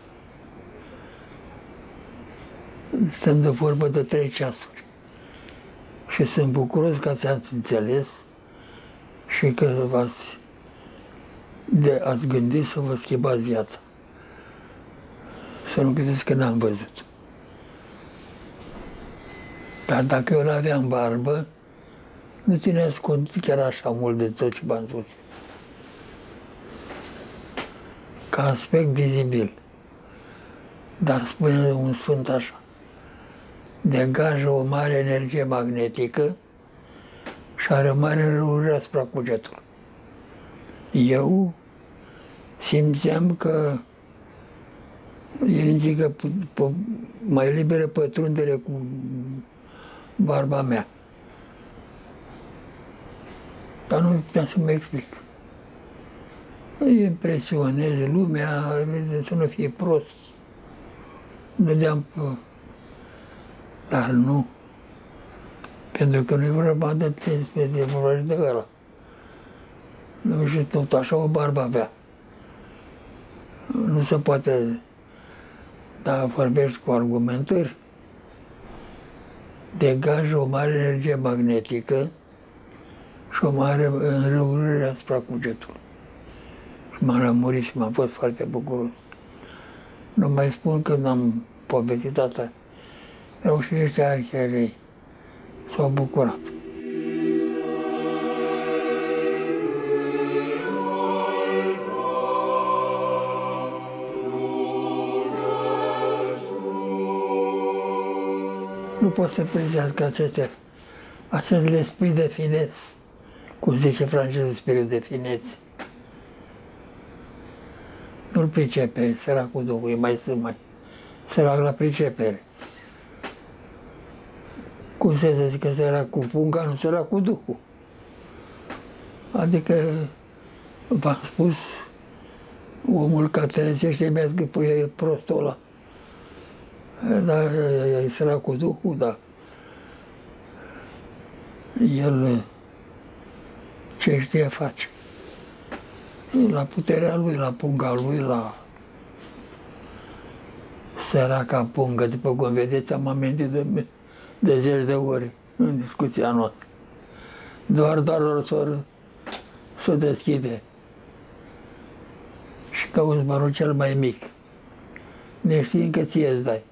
Speaker 1: Stăm de vorbă de 3 ceasuri. Și sunt bucuros că ați înțeles și că ați gândit să vă schimbați viața. Să nu credeți că n-am văzut. Dar dacă eu n-aveam barbă, nu țineați cont chiar așa mult de tot ce v-am spus. Ca aspect vizibil. Dar spune un sfânt așa. Degajă o mare energie magnetică și are mare înrăurire asupra cugetului. Eu simțeam că el zice că mai liberă pătrundere cu barba mea. Dar nu puteam să mă explic. Impresionez lumea, să nu fie prost. Vedeam, dar nu. Pentru că nu-i vorba de vorba de ăla. Și tot așa o barbă avea. Nu se poate, da, vorbești cu argumentări, degajă o mare energie magnetică și o mare înrăurire asupra cugetului. Și m-am lămurit și m-am fost foarte bucuros. Nu mai spun că n-am povestit asta. Erau și niște arherei. S-au bucurat. Nu pot să prindească acest l'esprit de fineț, cum zice francezul, spiritul de fineț. Nu-l pricepe, săracul Duhul, e mai sărac la pricepere. Cum se zice că sărac cu punga, nu sărac cu Duhul. Adică, v-am spus, omul catezește imediat că e prostul ăla. Dar e sărac cu Duhul, da. El ce știe face. La puterea lui, la punga lui, la săraca pungă, după cum vedeți, am amintit de 10 de ori în discuția noastră. Doar s-o deschide și cauți barul cel mai mic, neștiind că ție îți dai.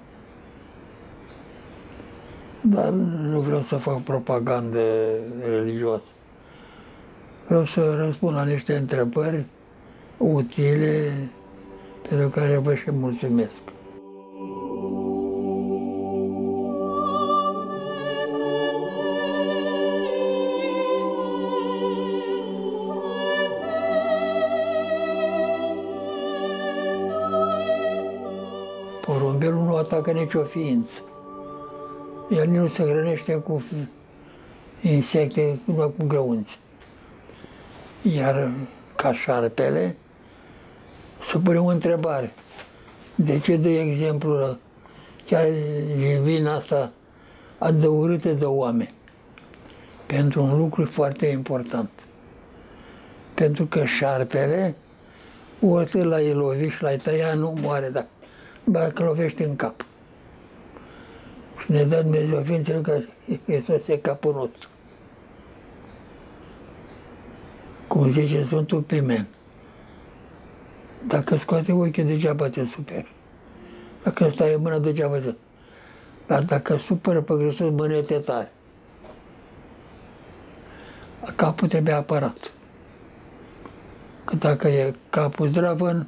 Speaker 1: Dar nu vreau să fac propagandă religioasă. Vreau să răspund la niște întrebări utile pentru care vă și mulțumesc. Porumbelul nu atacă nicio ființă. El nu se hrănește cu insecte, numai cu grăunți. Iar ca șarpele, se pune o întrebare. De ce dă exemplul ăla? Chiar vina asta adăugâtă de oameni? Pentru un lucru foarte important. Pentru că șarpele, ori l-ai lovit și l-ai tăiat, nu moare, dacă lovești în cap. Și ne dă Dumnezeu ființele că Hristos e capul nostru. Cum zice Sfântul Pimen, dacă scoate ochii, degeaba te superi. Dacă stai în mână, degeaba te... Dar dacă supără pe Hristos, mânește tare. Capul trebuie apărat. Că dacă e capul zdravăn,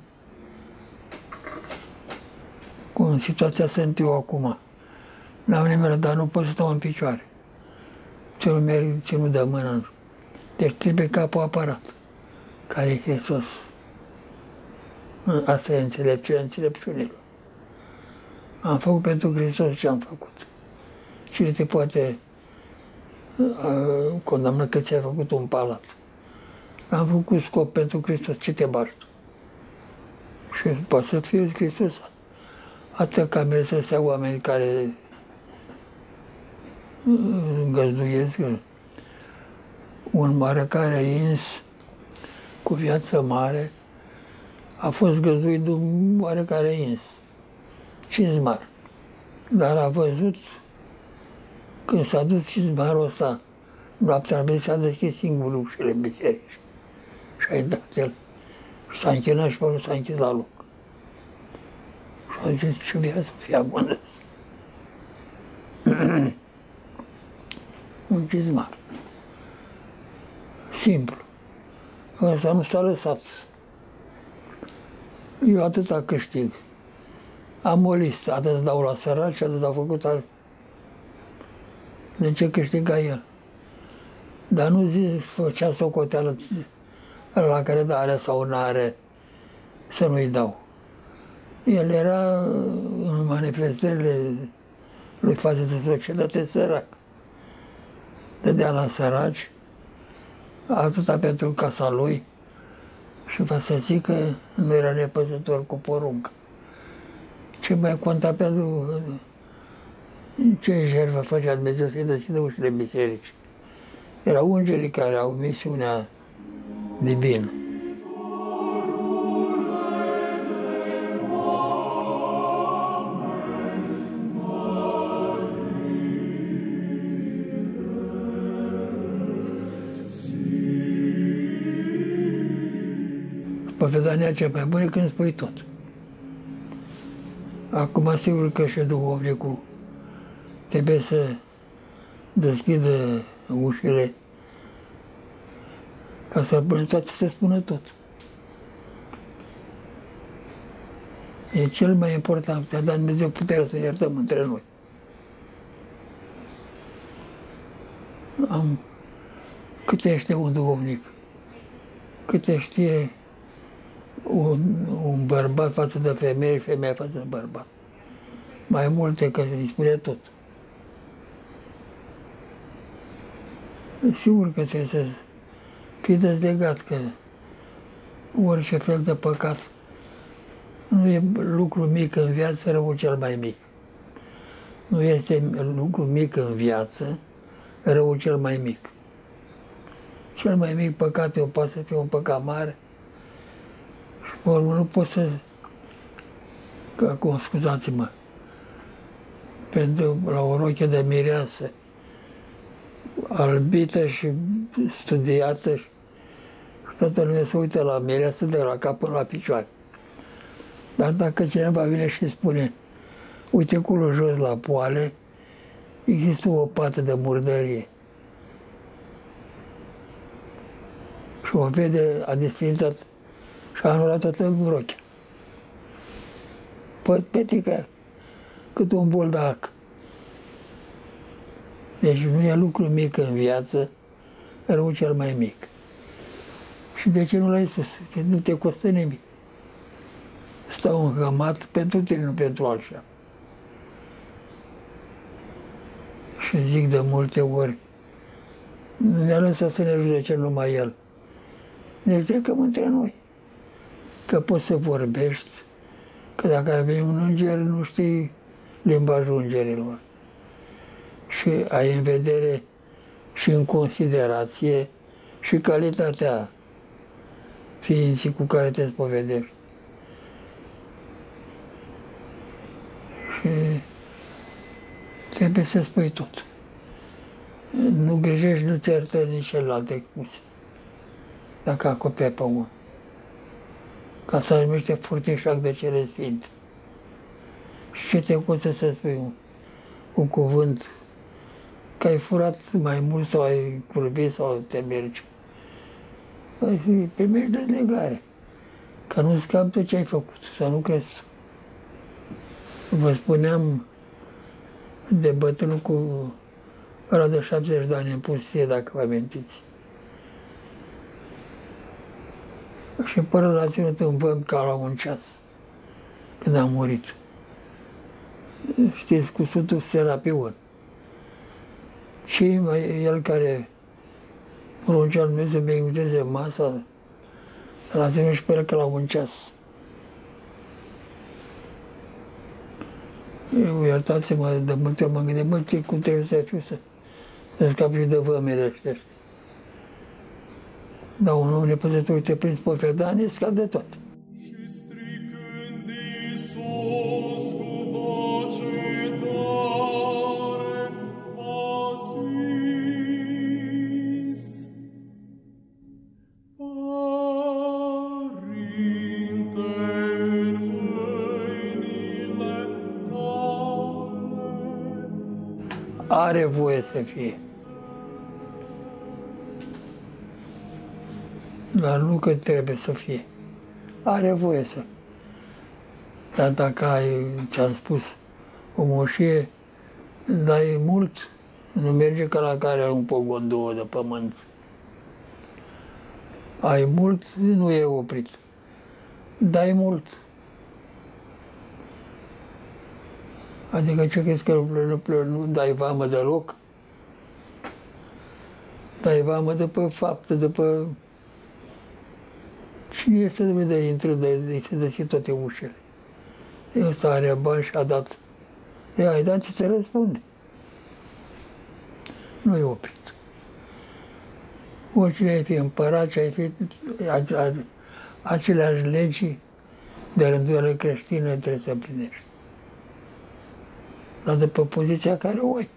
Speaker 1: cum în situația sunt eu acum, n-am nimeni, dar nu pot să stau în picioare. Ce nu merg, ce nu dă mână. Deci trebuie capul apărat, care e Hristos. Asta e înțelepciunea înțelepciunilor. Am făcut pentru Hristos ce am făcut. Cine te poate condamna că ți-ai făcut un palat? Am făcut scop pentru Hristos, ce te bagi tu? Și poate să fie Hristos. Atât camere să stea oameni care găzduiesc un mare ins cu viață mare, a fost găzduit de un oarecare ins, cizmar. Dar a văzut, când s-a dus cizmarul ăsta, noaptea a venit, s-a deschis singur ușile bisericii. Și a intrat el. Și s-a închinat și până s-a închis la loc. Și a zis, ce viață fie abundă. Un cizmar. Simplu. Ăsta nu s-a lăsat. Eu atâta câștig. Am o listă, atât dau la săraci, atât au făcut alt. De ce câștiga el? Dar nu făcea socoteală la care are sau nu are să nu-i dau. El era în manifestările lui față de societate sărac. Dădea la săraci, atâta pentru casa lui și va să zic că nu era nepăsător cu poruncă. Ce mai conta pentru ce jertfă făcea Dumnezeu să-i deschidă ușile bisericii. Erau îngerii care au misiunea divină. Povedania cea mai bună când spui tot. Acum, sigur că și duhovnicul trebuie să deschidă ușile ca să toate să spună tot. E cel mai important. Te-a dat Dumnezeu puterea să iertăm între noi. Câte știe un duhovnic? Câte știe un bărbat față de femeie și femeia față de bărbat. Mai multe, că îi spune tot. Sigur că trebuie să fii dezlegat, că orice fel de păcat nu e lucru mic în viață, răul cel mai mic. Nu este lucru mic în viață, răul cel mai mic. Cel mai mic păcat poate să fie un păcat mare. Și nu pot să... Acum, scuzați-mă, pentru la o roche de mireasă, albită și studiată, și toată lumea se uită la mireasă de la cap până la picioare. Dar dacă cineva vine și spune, uite culo jos la poale, există o pată de murdărie. Și o vede, a desfințat și a anulat toată rochea. Petică cât un boldac. Deci nu e lucru mic în viață, rău cel mai mic. Și de ce nu l-ai spus? Că nu te costă nimic. Stau înhămat pentru tine, nu pentru altceva. Și zic de multe ori, nu ne-a lăsat să ne judece numai El. Ne judecăm între noi. Că poți să vorbești, că dacă ai venit un înger, nu știi limbajul îngerilor. Și ai în vedere și în considerație și calitatea ființei cu care te spovedești. Și trebuie să spui tot. Nu greșești, nu te iertă nici celelalte cuse, dacă acoperi pe unul. Ca să ajungi furtișac de cele sfinte. Și ce te costă să spui un cuvânt, că ai furat mai mult sau ai curbit sau te mergi. Pe mergi de legare, că nu scapi de ce ai făcut, să nu crezi. Vă spuneam de bătrânul cu ăla de 70 de ani în pustie, dacă vă amintiți. Și până l-a ținut în vămi ca la un ceas, când a murit. Știți, cu Sfântul Serapion. Și el care rugea Dumnezeu să binecuvânteze masa, l-a trimis și pe el că la un ceas. Eu, iertați-mă, de multe ori mă gândesc, mă, cum trebuie să fiu să scap și de vămile ăștia. Dar un om nepăsător te prins pe fedanie, scap de tot.
Speaker 2: Și stricând Iisus cu voce tare a zis: Părinte, în mâinile tale.
Speaker 1: Are voie să fie. Dar nu că trebuie să fie. Are voie să. Dar dacă ai, ce-am spus, o moșie, dai mult, nu merge ca la care are un pogon, două de pământ. Ai mult, nu e oprit. Dai mult. Adică ce crezi că nu dai vamă deloc? Dai vamă după faptă, după... Cine este de intră, se deschid toate ușile. Ăsta are bani și a dat. Ai dat și ți răspunde. Nu e oprit. Oricine ai fi împărat și ai fi aceleași legi de rânduială creștină trebuie să împlinești. Dar după poziția care o ai.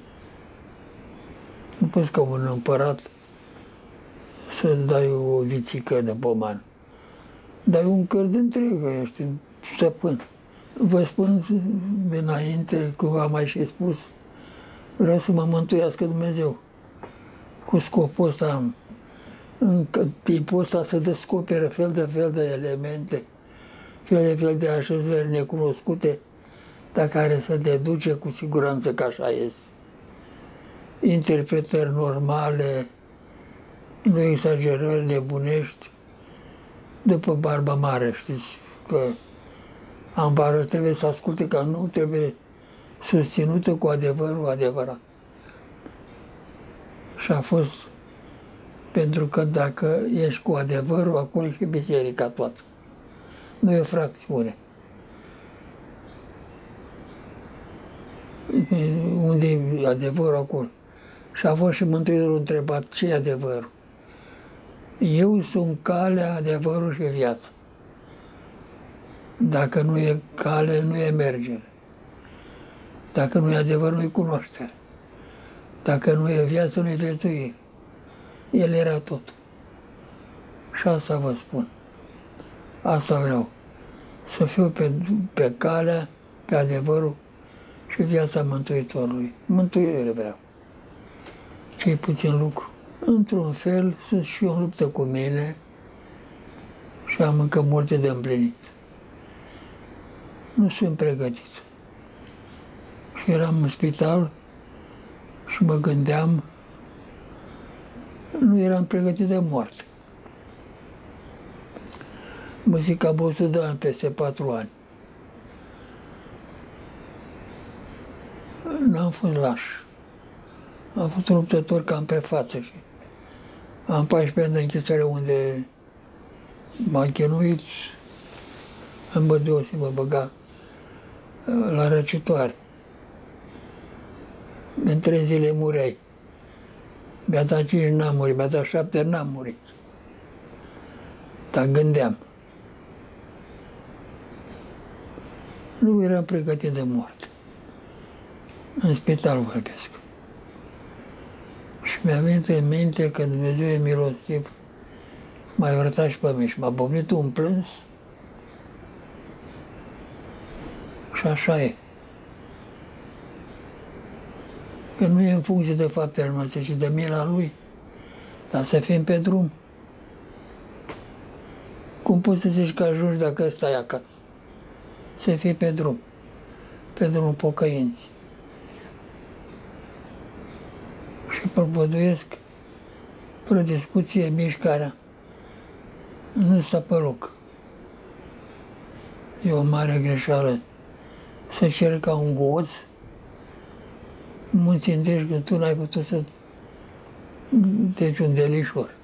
Speaker 1: Nu poți ca un împărat să dai o vițică de poman. Dai un căr întreg, ești stăpân. Vă spun înainte, cum am mai și spus, vreau să mă mântuiască Dumnezeu. Cu scopul ăsta, în timpul ăsta să descoperă fel de elemente, fel de așezări necunoscute, dar care să deduce cu siguranță că așa este. Interpretări normale, nu exagerări nebunești, după barba mare, știți, că ambarul trebuie să asculte, că nu trebuie susținută cu adevărul adevărat. Și a fost pentru că dacă ești cu adevărul, acolo e și biserica toată. Nu e o fracțiune. Unde e adevărul acolo? Și a fost și Mântuitorul întrebat, ce e adevărul? Eu sunt calea, adevărul și viața. Dacă nu e cale, nu e mergere. Dacă nu e adevăr, nu e cunoaștere. Dacă nu e viață, nu e viețuire. El era tot. Și asta vă spun. Asta vreau. Să fiu pe calea, pe adevărul și viața Mântuitorului. Mântuire vreau. Ce-i puțin lucru. Într-un fel, sunt și eu în luptă cu mine și am încă multe de împlinit. Nu sunt pregătit. Și eram în spital și mă gândeam, nu eram pregătit de moarte. Mă zic că am 100 de ani, peste 4 ani. N-am fost laș. Am fost un luptător cam pe față și am 14 ani de închisoare unde m-a chinuit, în bădeosi mă băga la răcitoare. În 3 zile mureai. Mi-a dat 5, n-am murit, mi-a dat 7, n-am murit. Dar gândeam. Nu eram pregătit de moarte. În spital vorbesc. Și mi-a venit în minte că Dumnezeu e milostiv. M-a iertat și pe mine și m-a povnit un plâns. Și așa e. Că nu e în funcție de faptele noastre, ci de mila Lui. Dar să fim pe drum. Cum poți să zici că ajungi dacă stai acasă? Să fii pe drum. Pe drumul pocăinții. Și propovăduiesc fără discuție mișcarea. Nu stă pe loc. E o mare greșeală să cer ca un hoț munți întregi că tu n-ai putut să deci un delișor.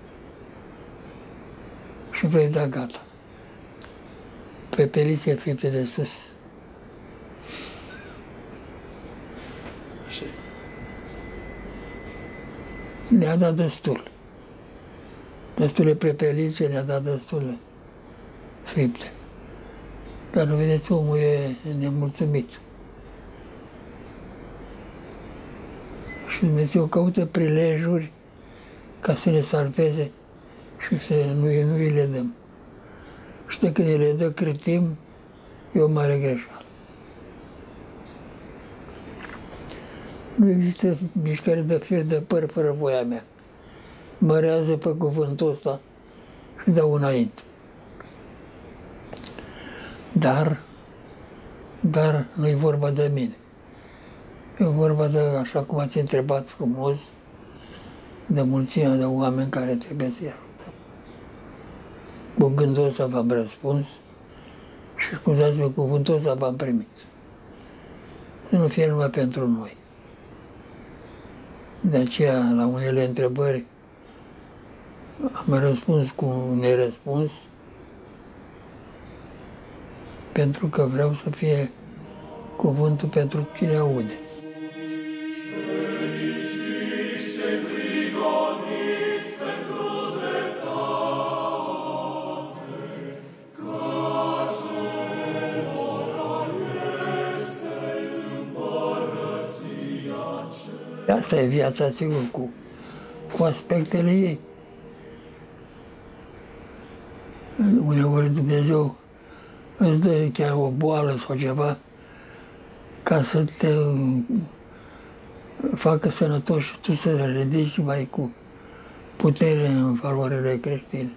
Speaker 1: Și vrei da gata. Prepelițe fripte de sus. Ne-a dat destul. Destule prepelițe, ne-a dat destule fripte. Dar nu vedeți, omul e nemulțumit. Și Dumnezeu caută prilejuri ca să ne salveze și să nu îi le dăm. Și de când îi le dă cretim, e o mare greșeală. Nu există mișcare de fir de păr fără voia mea. Mărează pe cuvântul ăsta și dau înainte. Dar nu-i vorba de mine. E vorba de, așa cum ați întrebat frumos, de mulțimea de oameni care trebuie să-i ajutăm. Cu gândul ăsta v-am răspuns și scuzați-mă, cuvântul ăsta v-am primit. Să nu fie numai pentru noi. De aceea, la unele întrebări, am răspuns cu un nerăspuns, pentru că vreau să fie cuvântul pentru cine aude. Asta e viața, sigur, cu aspectele ei. Uneori Dumnezeu îți dă chiar o boală sau ceva ca să te facă sănătos și tu să ridici mai cu putere în valorile creștine.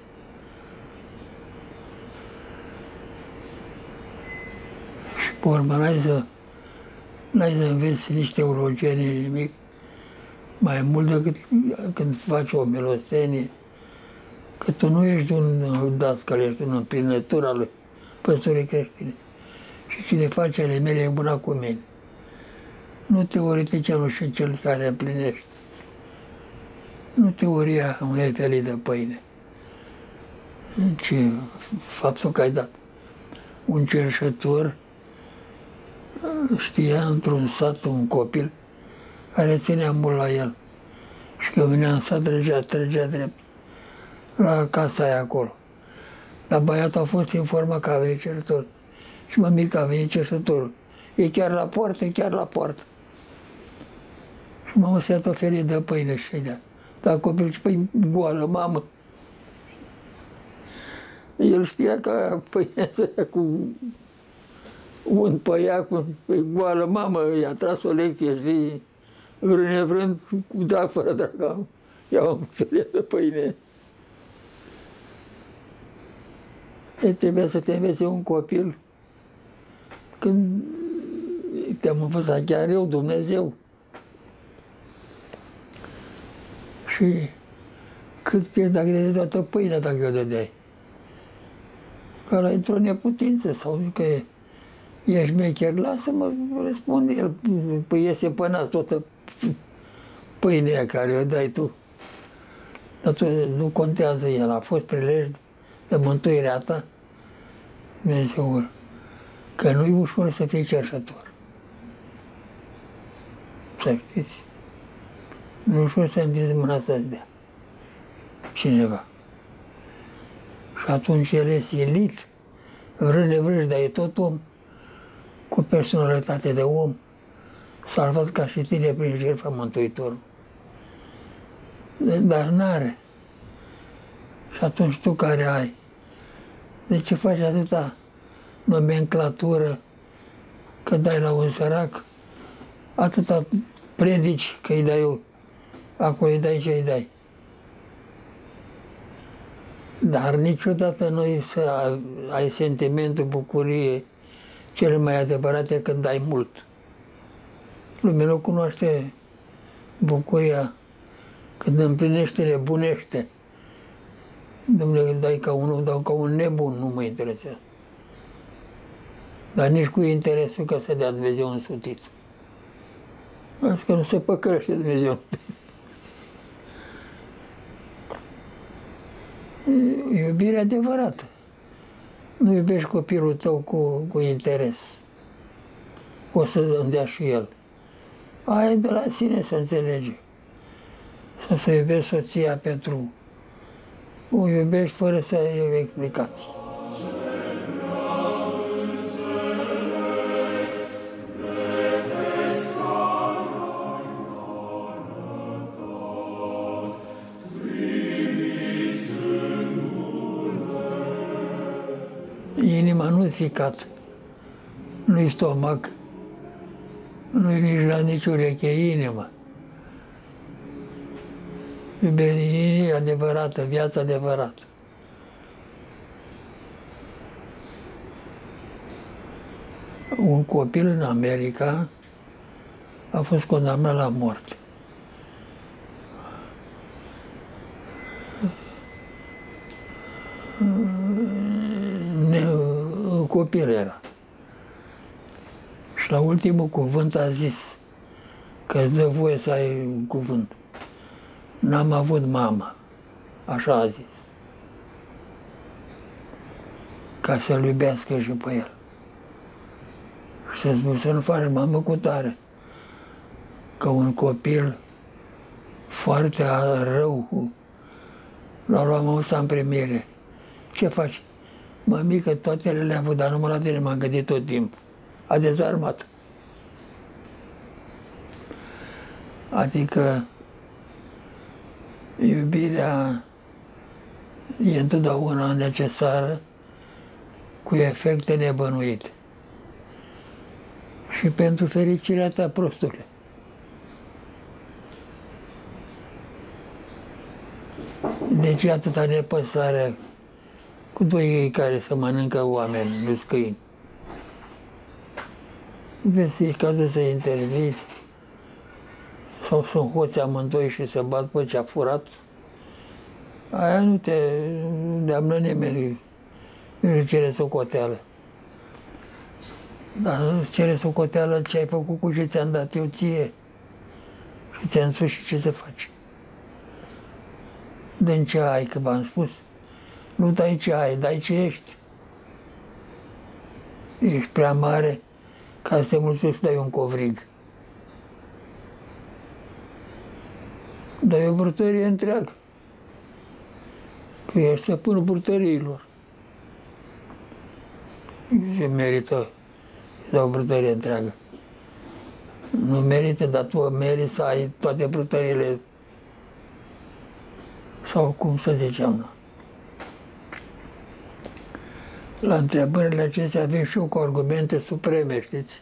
Speaker 1: Și pe urmă n-ai să înveți nici teologie, nici nimic, mai mult decât când faci o milostenie, că tu nu ești un dascăl, ești un împlinător al păstorii creștine. Și cine face ale mele e buna cu mine. Nu teoreticianul și cel care împlinește. Nu teoria unei felii de pâine, ci faptul că ai dat. Un cerșător știa într-un sat un copil care ținea mult la el. Și când venea în sat, trăgea drept la casa aia acolo. Dar băiatul a fost informat că a venit cerșător. Și mămica a venit cerșătorul. E chiar la poartă, chiar la poartă. Și mama se ia o felie de pâine și ședea. Dar copilul și păi goală, mamă. El știa că pâinea să ia cu un păia cu goală, mamă, i-a tras o lecție și vrând nevrând, cu drag fără drag, ia o felie de pâine. Trebuia să te învețe un copil când te-am învățat chiar eu, Dumnezeu. Și cât pierzi dacă te toată pâinea dacă o dădeai. Că ăla într-o neputință sau că ești mecher, lasă-mă, răspunde el, păi iese pe nas toată pâinea care o dai tu. Dar tu, nu contează el, a fost prilej de mântuirea ta, Dumnezeul, că nu-i ușor să fii cerșător. Să știți. Nu-i ușor să întinzi mâna să-ți dea cineva. Și atunci el e silit, vrând, dar e tot om, cu personalitate de om, salvat ca și tine prin jertfa Mântuitorului. Dar n-are. Și atunci tu care ai, de ce faci atâta nomenclatură că dai la un sărac, atâta predici că îi dai eu, acolo îi dai și îi dai. Dar niciodată nu să ai sentimentul bucurie cele mai adevărate când dai mult. Lumea nu cunoaște bucuria când împlinește, nebunește. Dumnezeu, dai ca unul, dau ca un nebun, nu mă interesează. Dar nici cu interesul că să dea Dumnezeu însutit. Asta că nu se păcălește Dumnezeu. Iubire adevărată. Nu iubești copilul tău cu interes. O să îndea și el. Aia e de la sine să înțelege. Sau să iubești soția pentru... O iubești fără să iei explicații. Inima nu-i ficat, nu-i stomac, nu-i nici la nici ureche, e inima. Iubirea e adevărată, viața adevărată. Un copil în America a fost condamnat la moarte. Copil era. Și la ultimul cuvânt a zis că îți dă voie să ai un cuvânt. N-am avut mamă, așa a zis. Ca să-l iubească și pe el. Și să spun să nu faci mamă cu tare. Că un copil foarte rău l-a luat măuța în primire. Ce faci? Mămică, toate le-am avut, dar numai la tine m-am gândit tot timpul. A dezarmat. Adică iubirea e întotdeauna necesară, cu efecte nebănuite. Și pentru fericirea ta, prostule. De ce atâta nepăsare cu doi care să mănâncă oameni, nu-s câini? Vezi, e cazul să intervizi sau să înhoți amândoi și să bat pe ce-a furat. Aia nu te îndeamnă nimeni, nu cere socoteală. Dar îți cere socoteală ce ai făcut cu ce ți-am dat eu ție și ți-am spus și ce să faci. Dă-mi ce ai, că v-am spus. Nu dai ce ai, dai ce ești. Ești prea mare ca să te mulțumesc să dai un covrig. Dai o brutărie întreagă. Că ești stăpânul brutăriilor. Și merită să dai o brutărie întreagă. Nu merită, dar tu meriți să ai toate brutăriile. Sau cum să ziceam. La întrebările acestea avem și eu cu argumente supreme, știți?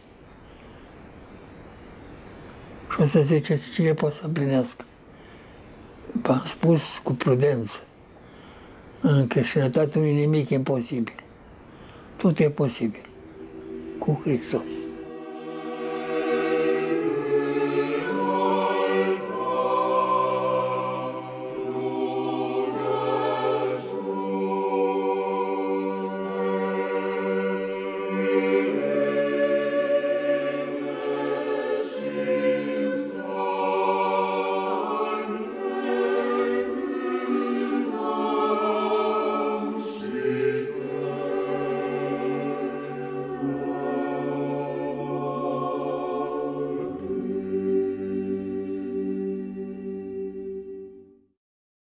Speaker 1: Și o să ziceți cine poate să împlinească. V-am spus cu prudență. În creștinătate nu e nimic imposibil. Tot e posibil. Cu Hristos.